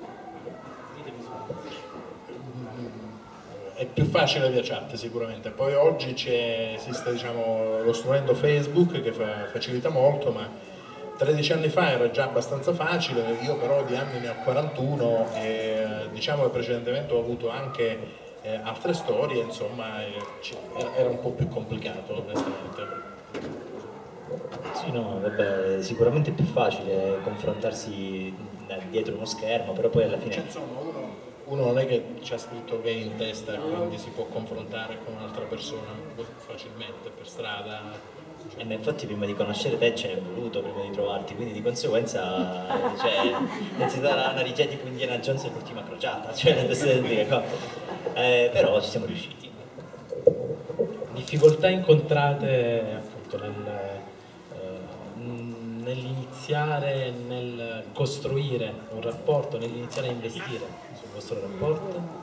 È più facile via chat sicuramente, poi oggi esiste diciamo, lo strumento Facebook che facilita molto, ma 13 anni fa era già abbastanza facile, io però di anni ne ho 41 e diciamo che precedentemente ho avuto anche altre storie, insomma era un po' più complicato onestamente. Sì, no, vabbè, sicuramente è più facile confrontarsi dietro uno schermo, però poi alla fine... uno non è che ci ha scritto gay in testa e quindi si può confrontare con un'altra persona facilmente per strada. Ma infatti prima di conoscere te ce n'è voluto prima di trovarti, quindi di conseguenza cioè, è stata una richiesta tipo Indiana Jones l'ultima crociata, cioè però ci siamo riusciti. Difficoltà incontrate appunto nell'iniziare, nel costruire un rapporto, nell'iniziare a investire sul vostro rapporto?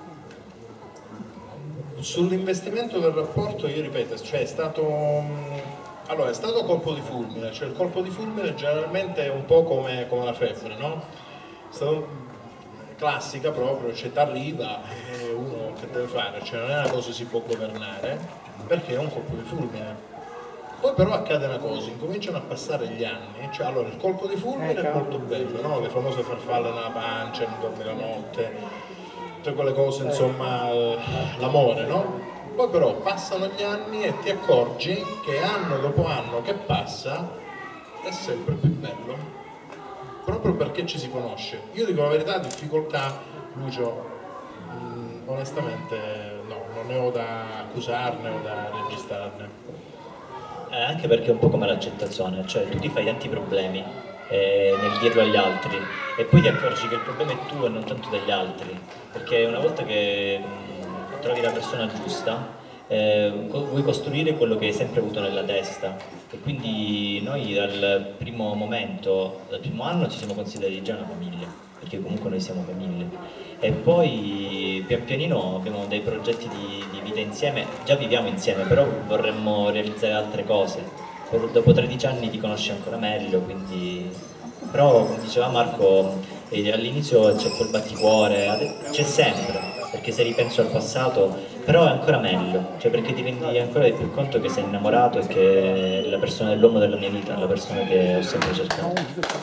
Sull'investimento del rapporto, io ripeto, cioè è stato colpo di fulmine, cioè il colpo di fulmine generalmente è un po' come la febbre, no? È stato classica proprio, cioè t'arriva e uno che deve fare, cioè non è una cosa che si può governare, perché è un colpo di fulmine. Poi però accade una cosa, incominciano a passare gli anni, cioè allora il colpo di fulmine è molto bello, no? Le famose farfalle nella pancia, non dormi la notte, tutte quelle cose, insomma, l'amore, no? Poi però passano gli anni e ti accorgi che anno dopo anno che passa è sempre più bello, proprio perché ci si conosce. Io dico la verità, difficoltà, Lucio, onestamente no, non ne ho da accusarne o da registrarne. Anche perché è un po' come l'accettazione, cioè tu ti fai tanti problemi nel dirlo agli altri e poi ti accorgi che il problema è tuo e non tanto degli altri, perché una volta che trovi la persona giusta vuoi costruire quello che hai sempre avuto nella testa e quindi noi dal primo momento, dal primo anno ci siamo considerati già una famiglia, perché comunque noi siamo famiglia e poi pian pianino abbiamo dei progetti di vita insieme, già viviamo insieme però vorremmo realizzare altre cose. Dopo 13 anni ti conosci ancora meglio, quindi però come diceva Marco all'inizio c'è quel batticuore, c'è sempre, perché se ripenso al passato, però è ancora meglio, cioè perché ti rendi ancora di più conto che sei innamorato e che è la persona dell'uomo della mia vita, la persona che ho sempre cercato.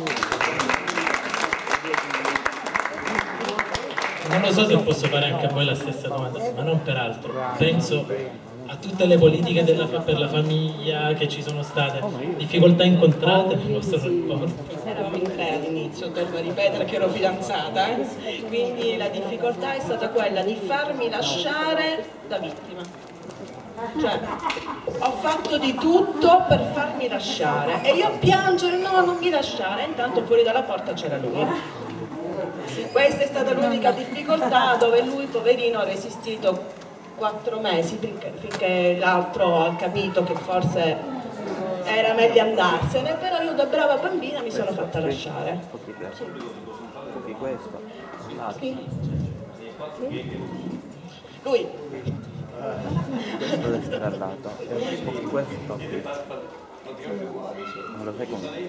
Non lo so se posso fare anche a voi la stessa domanda, ma non per altro. Penso a tutte le politiche per la famiglia che ci sono state, difficoltà incontrate nel vostro rapporto. Eravamo in tre all'inizio, devo ripetere che ero fidanzata, quindi la difficoltà è stata quella di farmi lasciare da vittima. Cioè, ho fatto di tutto per farmi lasciare e io piangere, no, non mi lasciare, intanto fuori dalla porta c'era lui. Questa è stata l'unica difficoltà dove lui, poverino, ha resistito 4 mesi finché l'altro ha capito che forse era meglio andarsene, però io da brava bambina mi sono fatta lasciare. Sì. Lui. Questo deve stare al lato e questo non lo sai come?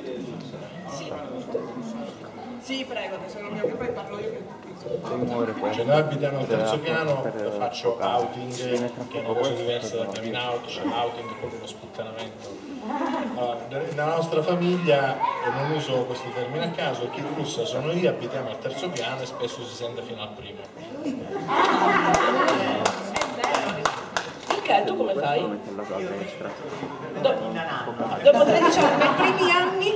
Sì, prego, tesoro mio, che poi parlo io. Cioè noi abitiamo al terzo piano, faccio outing, che è una cosa diversa da coming out, cioè outing è proprio uno sputtanamento. Allora, nella nostra famiglia, e non uso questo termine a caso, chi russa sono io, abitiamo al terzo piano e spesso si sente fino al primo. Ok, tu come fai? Dopo 13 anni, nei primi anni?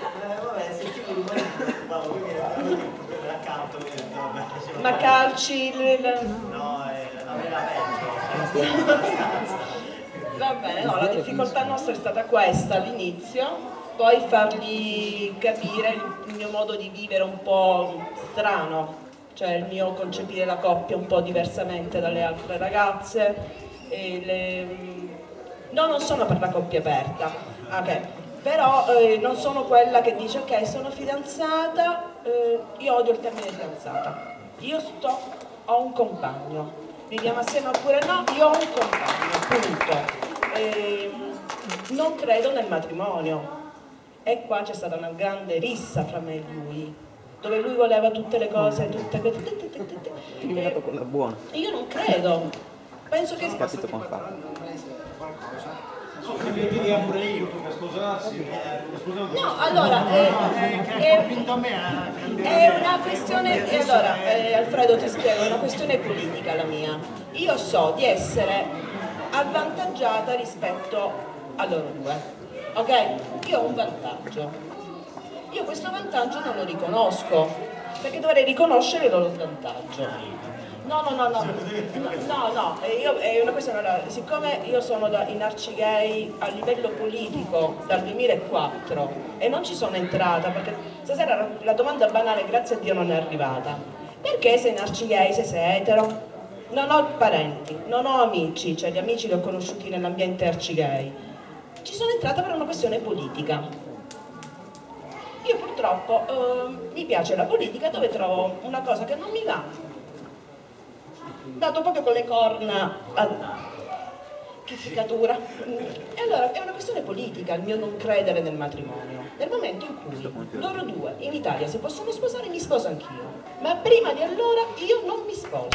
Ma calci? No, va bene, no, la difficoltà nostra è stata questa all'inizio, poi fargli capire il mio modo di vivere un po' strano, cioè il mio concepire la coppia un po' diversamente dalle altre ragazze. No, non sono per la coppia aperta, okay. Però non sono quella che dice ok, sono fidanzata, io odio il termine fidanzata, io ho un compagno, viviamo assieme oppure no, io ho un compagno, punto. Non credo nel matrimonio e qua c'è stata una grande rissa fra me e lui, dove lui voleva tutte le cose, Eliminato con la buona. Io non credo, penso che... Capito come fa? No, allora, è una questione, allora, Alfredo ti spiego, è una questione politica la mia. Io so di essere avvantaggiata rispetto a loro due, ok? Io ho un vantaggio, io questo vantaggio non lo riconosco, perché dovrei riconoscere il loro svantaggio. è una questione, siccome io sono in Arcigay a livello politico dal 2004 e non ci sono entrata, perché stasera la domanda banale, grazie a Dio, non è arrivata. Perché sei in Arcigay, sei etero? Non ho parenti, non ho amici, cioè gli amici li ho conosciuti nell'ambiente Arcigay. Ci sono entrata per una questione politica. Io purtroppo mi piace la politica dove trovo una cosa che non mi va, dato proprio con le corna che ficatura. E allora è una questione politica il mio non credere nel matrimonio. Nel momento in cui loro due in Italia si possono sposare, mi sposo anch'io, ma prima di allora io non mi sposo.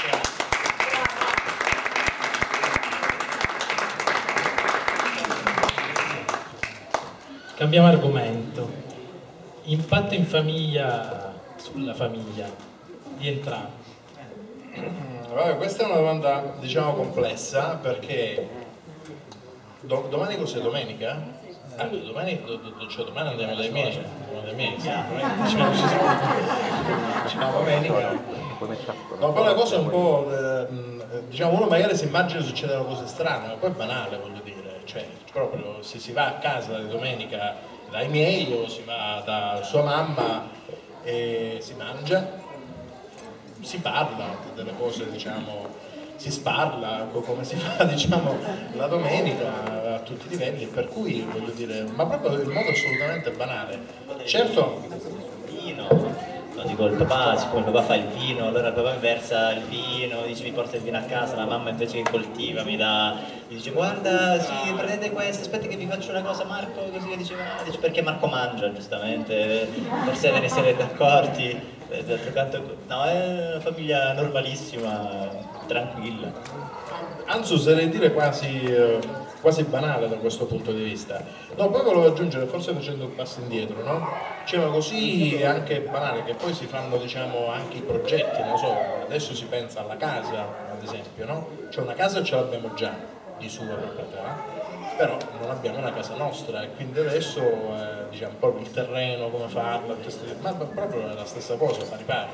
Cambiamo argomento. Impatto in famiglia, sulla famiglia di entrambi. Vabbè, questa è una domanda, diciamo, complessa, perché domani cos'è? Domenica? Domani andiamo dai miei, diciamo domenica. No, poi la cosa è un po', diciamo, uno magari si immagina che succedano cose strane, ma poi è banale, voglio dire, cioè proprio se si va a casa di domenica dai miei o si va da sua mamma e si mangia, si parla delle cose, diciamo, si sparla come si fa, diciamo, la domenica a tutti i livelli, per cui voglio dire, ma proprio in modo assolutamente banale. Certo, no, dico il papà, siccome il papà fa il vino, allora il papà mi versa il vino, dice mi porta il vino a casa, la mamma invece che coltiva mi dice guarda, sì, prendete questo, aspetta che vi faccio una cosa Marco, così che dice perché Marco mangia, giustamente, forse ve ne siete accorti. D'altro canto, no, è una famiglia normalissima, tranquilla. anzi oserei dire quasi banale da questo punto di vista. No, poi volevo aggiungere, forse facendo un passo indietro, no? Cioè, ma così è anche banale che poi si fanno, diciamo, anche i progetti, non so, adesso si pensa alla casa, ad esempio, no? Cioè una casa ce l'abbiamo già di sua proprietà, però non abbiamo una casa nostra e quindi adesso diciamo proprio il terreno, come farla, ma proprio è la stessa cosa, pari pari.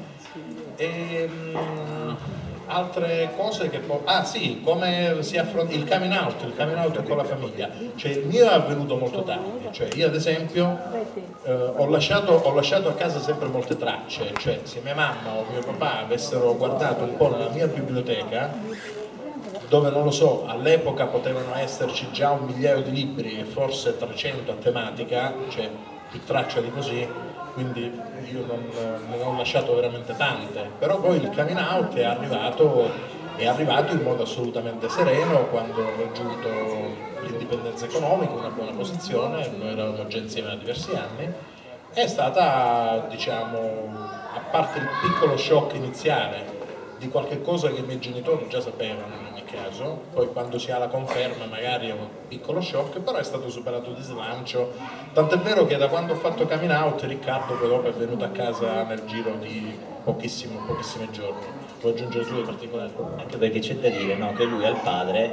Altre cose che sì, come si affronta il coming out con la famiglia, cioè il mio è avvenuto molto tardi, cioè io ad esempio ho lasciato a casa sempre molte tracce, cioè se mia mamma o mio papà avessero guardato un po' nella mia biblioteca, dove non lo so, all'epoca potevano esserci già 1 migliaio di libri e forse 300 a tematica, cioè più traccia di così, quindi io non ne ho lasciato veramente tante, però poi il coming out è arrivato in modo assolutamente sereno quando ho raggiunto l'indipendenza economica, una buona posizione, noi eravamo già insieme da diversi anni, è stata, diciamo, a parte il piccolo shock iniziale di qualche cosa che i miei genitori già sapevano in ogni caso, poi quando si ha la conferma magari è un piccolo shock, però è stato superato di slancio, tant'è vero che da quando ho fatto coming out Riccardo poi dopo è venuto a casa nel giro di pochissimi giorni. Puoi aggiungere tu dei particolari? Anche perché c'è da dire, no, che lui ha il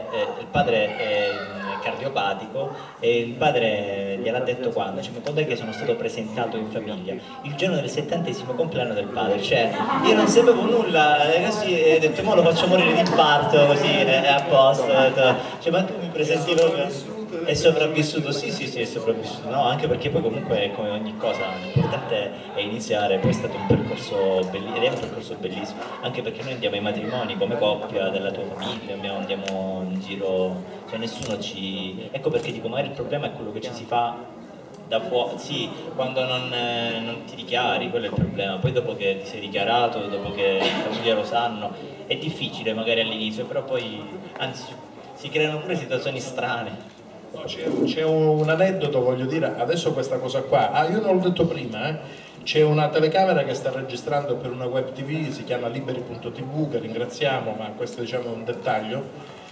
padre è cardiopatico e il padre gliel'ha detto quando è che sono stato presentato in famiglia? Il giorno del 70° compleanno del padre, cioè io non sapevo nulla, così ho detto mo lo faccio morire di parto, così è a posto, cioè ma tu mi presenti proprio... È sopravvissuto? Sì, è sopravvissuto, no? Anche perché poi comunque come ogni cosa l'importante è iniziare, poi è stato un percorso bellissimo, ed è un percorso bellissimo, anche perché noi andiamo ai matrimoni come coppia della tua famiglia, andiamo in giro, cioè nessuno ci... Ecco perché dico, magari il problema è quello che ci si fa da fuori, sì, quando non ti dichiari, quello è il problema, poi dopo che ti sei dichiarato, dopo che in famiglia lo sanno, è difficile magari all'inizio, però poi, anzi, si creano pure situazioni strane. No, c'è un aneddoto, voglio dire, adesso questa cosa qua, io non l'ho detto prima, c'è una telecamera che sta registrando per una web tv, si chiama liberi.tv, che ringraziamo, ma questo diciamo è un dettaglio,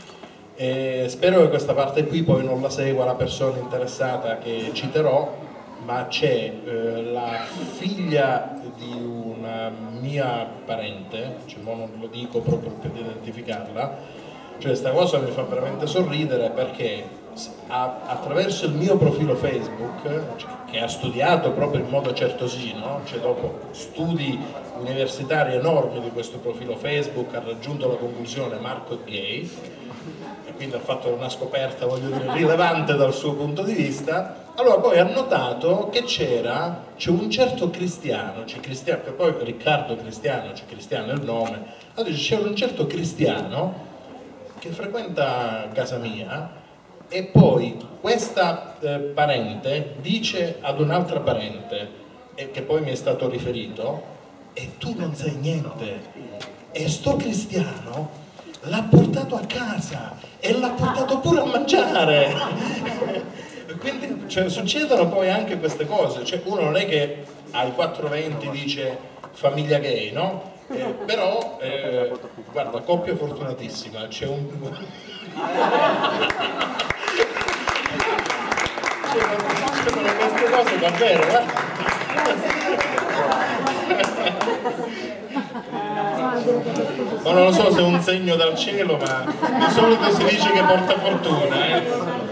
e spero che questa parte qui poi non la segua la persona interessata che citerò, ma c'è la figlia di una mia parente, cioè, non lo dico proprio per identificarla, cioè sta cosa mi fa veramente sorridere perché attraverso il mio profilo Facebook, che ha studiato proprio in modo certosino, cioè dopo studi universitari enormi di questo profilo Facebook, ha raggiunto la conclusione Marco è gay, e quindi ha fatto una scoperta, voglio dire, rilevante dal suo punto di vista. Allora poi ha notato che c'è un certo Cristiano, che poi Riccardo Cristiano, c'è Cristiano è il nome, allora c'era un certo Cristiano che frequenta casa mia, e poi questa parente dice ad un'altra parente, che poi mi è stato riferito, e tu non sai niente, e sto Cristiano l'ha portato a casa e l'ha portato pure a mangiare. Quindi succedono poi anche queste cose, cioè uno non è che ai 420 dice famiglia gay, no? Però guarda, coppia fortunatissima, c'è un succedono queste cose davvero, ma non lo so se è un segno dal cielo, ma di solito si dice che porta fortuna,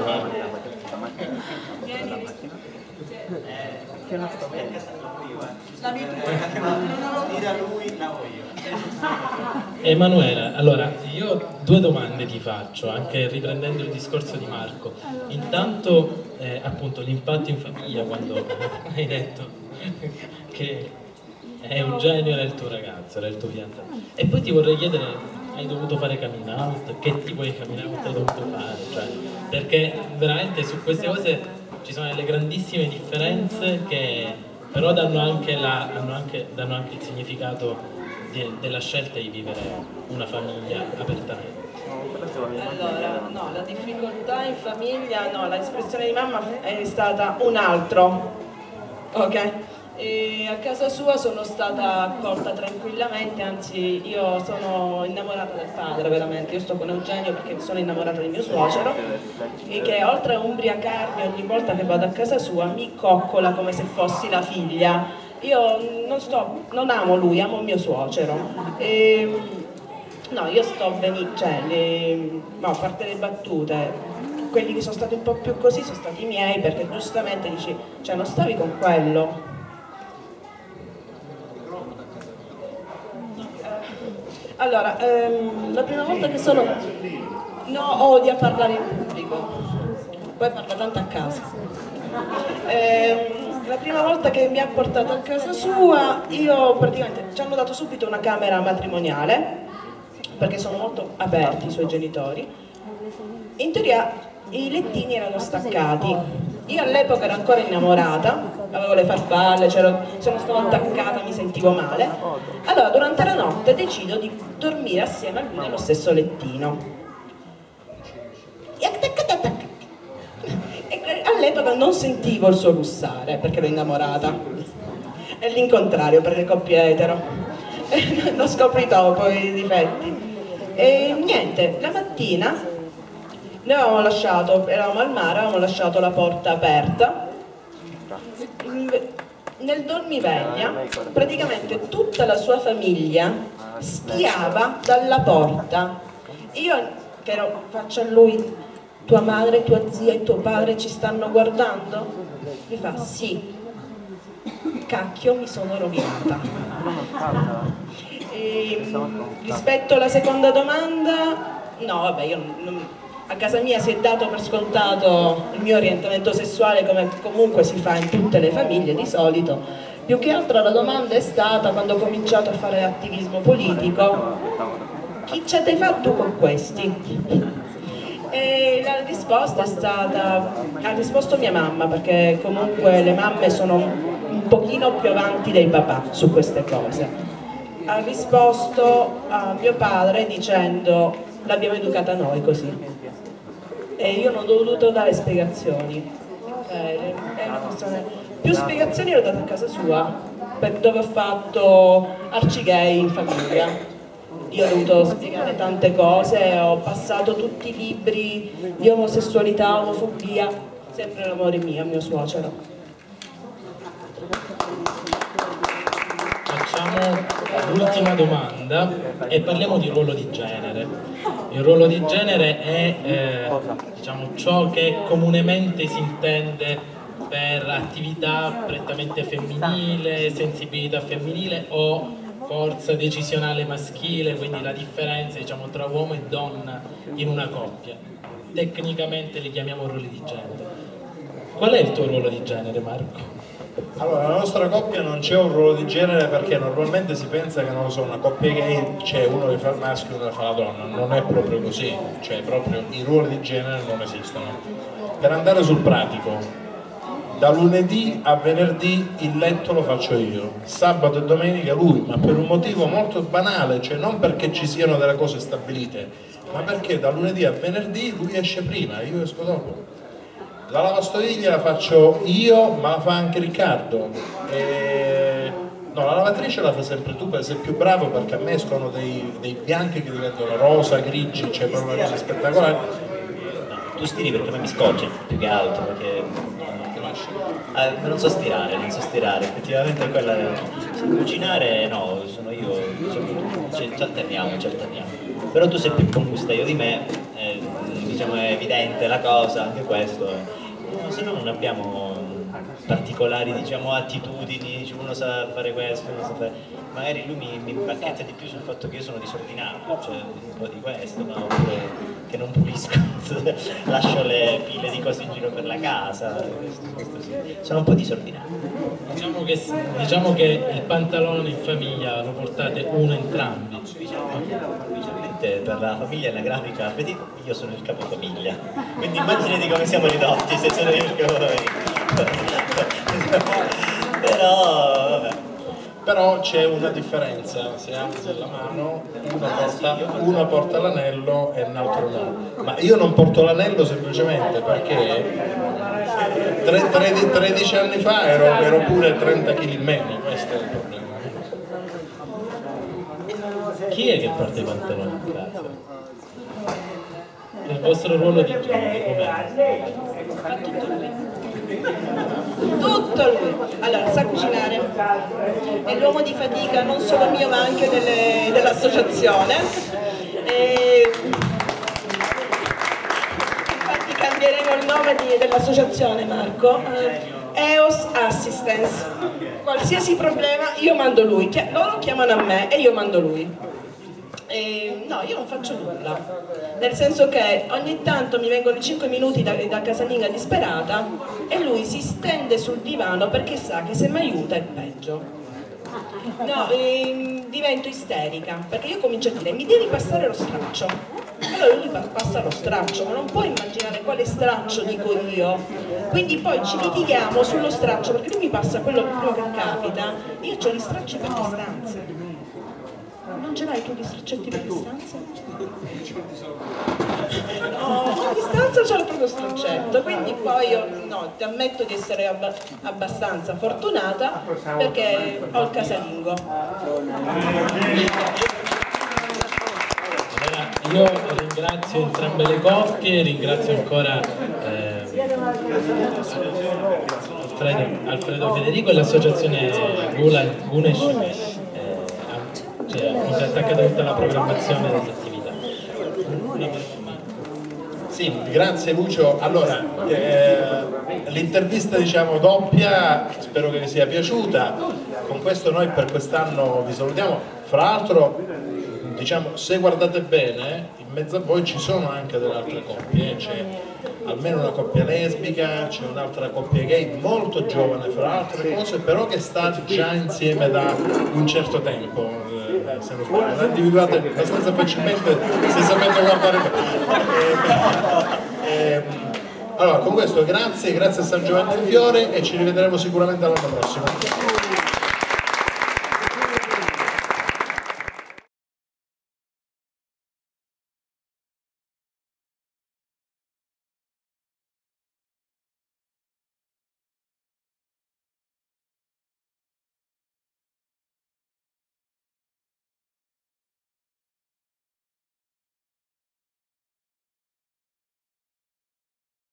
Emanuela, allora io due domande ti faccio, anche riprendendo il discorso di Marco. Intanto appunto l'impatto in famiglia, quando hai detto che Eugenio era il tuo ragazzo, era il tuo fidanzato, e poi ti vorrei chiedere, hai dovuto fare coming out? Che tipo di coming out hai dovuto fare? Cioè, perché veramente su queste cose ci sono delle grandissime differenze che però danno anche il significato della scelta di vivere una famiglia apertamente. Allora, no, la difficoltà in famiglia, no, l'espressione di mamma è stata un altro, ok? E a casa sua sono stata accolta tranquillamente, anzi io sono innamorata del padre, veramente. Io sto con Eugenio perché sono innamorata di mio suocero, e che oltre a ubriacarmi ogni volta che vado a casa sua mi coccola come se fossi la figlia. Io non amo lui, amo mio suocero. No, io sto benissimo, cioè, no, a parte le battute, quelli che sono stati un po' più così sono stati i miei, perché giustamente dici, cioè non stavi con quello. Allora, la prima volta che sono... No, odia parlare in pubblico, poi parla tanto a casa. La prima volta che mi ha portato a casa sua, io praticamente ci hanno dato subito una camera matrimoniale, perché sono molto aperti i suoi genitori. In teoria i lettini erano staccati. Io all'epoca ero ancora innamorata, avevo le farfalle, sono stata attaccata, mi sentivo male. Allora durante la notte decido di dormire assieme a lui nello stesso lettino. E all'epoca non sentivo il suo russare perché ero innamorata. È l'incontrario per le coppie etero. Non scopri dopo i difetti. E niente, la mattina noi avevamo lasciato, eravamo al mare, avevamo lasciato la porta aperta. Nel dormiveglia praticamente tutta la sua famiglia spiava dalla porta. Io che faccio a lui, tua madre, tua zia e tuo padre ci stanno guardando? Mi fa sì. Cacchio, mi sono rovinata. Rispetto alla seconda domanda, no vabbè, io a casa mia si è dato per scontato il mio orientamento sessuale, come comunque si fa in tutte le famiglie di solito. Più che altro la domanda è stata, quando ho cominciato a fare attivismo politico, chi ci hai fatto con questi? E la risposta è stata, ha risposto mia mamma, perché comunque le mamme sono un pochino più avanti dei papà su queste cose. Ha risposto a mio padre dicendo, l'abbiamo educata noi così. E io non ho dovuto dare spiegazioni. È una questione. Più spiegazioni le ho date a casa sua, dove ho fatto arcigay in famiglia. Io ho dovuto spiegare tante cose, ho passato tutti i libri di omosessualità, omofobia, sempre l'amore mio suocero. facciamo l'ultima domanda e parliamo di ruolo di genere. Il ruolo di genere è diciamo, ciò che comunemente si intende per attività prettamente femminile, sensibilità femminile o forza decisionale maschile, quindi la differenza, diciamo, tra uomo e donna in una coppia. Tecnicamente li chiamiamo ruoli di genere. Qual è il tuo ruolo di genere, Marco? Allora, nella nostra coppia non c'è un ruolo di genere perché normalmente si pensa che, non lo so, una coppia gay c'è uno che fa il maschio e uno che fa la donna. Non è proprio così, cioè proprio i ruoli di genere non esistono. Per andare sul pratico, da lunedì a venerdì il letto lo faccio io, sabato e domenica lui, ma per un motivo molto banale, cioè non perché ci siano delle cose stabilite, ma perché da lunedì a venerdì lui esce prima, io esco dopo. La lavastoviglie la faccio io, ma la fa anche Riccardo. No, la lavatrice la fai sempre tu perché sei più bravo, perché a me escono dei bianchi che diventano rosa, grigi, cioè proprio una cosa spettacolare. Tu stiri perché a me mi scoccia più che altro, perché non so stirare, effettivamente quella cucinare no, sono io, ci alterniamo. Però tu sei più congustaio di me, diciamo è evidente la cosa, anche questo, se no non abbiamo particolari, diciamo, attitudini, uno sa fare questo, uno sa fare... magari lui mi bacchetta di più sul fatto che io sono disordinato, cioè un po' di questo, ma oppure che non pulisco, lascio le pile di cose in giro per la casa, questo sì. Sono un po' disordinato. Diciamo che il pantalone in famiglia lo portate uno entrambi. Ufficialmente per la famiglia anagrafica io sono il capofamiglia, quindi immaginati come siamo ridotti se sono io il capofamiglia. Però c'è una differenza, se alzi la mano uno porta l'anello e l'altro no, ma io non porto l'anello semplicemente perché 13 anni fa ero pure 30 kg in meno, questo è il problema. Chi è che porta i pantaloni a casa? Il vostro ruolo di genere com'è? Tutto lui. Allora, sa cucinare, è l'uomo di fatica non solo mio ma anche dell'associazione. Infatti cambieremo il nome dell'associazione, Marco. EOS Assistance. Qualsiasi problema io mando lui, loro chiamano a me e io mando lui. No, io non faccio nulla, nel senso che ogni tanto mi vengono 5 minuti da casalinga disperata e lui si stende sul divano perché sa che se mi aiuta è peggio. No, divento isterica perché io comincio a dire mi devi passare lo straccio. Allora lui passa lo straccio, ma non può immaginare quale straccio dico io. Quindi poi ci litighiamo sullo straccio perché lui mi passa quello che capita. Io ho gli stracci per distanza. Non ce l'hai tu gli straccetti per distanza? No, a distanza c'è il proprio straccetto, quindi poi io no, ti ammetto di essere abbastanza fortunata perché ho il casalingo. Allora, io ringrazio entrambe le coppie, ringrazio ancora Alfredo Federico e l'associazione Gunesh. Cioè, è attaccata tutta la programmazione delle attività. Sì, grazie Lucio. Allora, l'intervista diciamo doppia, spero che vi sia piaciuta. Con questo noi per quest'anno vi salutiamo. Fra l'altro, diciamo, se guardate bene, in mezzo a voi ci sono anche delle altre coppie, c'è almeno una coppia lesbica, c'è un'altra coppia gay molto giovane fra altre cose, però che sta già insieme da un certo tempo. Se non sbaglio, la individuate abbastanza facilmente se sapete guardare allora con questo grazie a San Giovanni del Fiore e ci rivedremo sicuramente l'anno prossimo.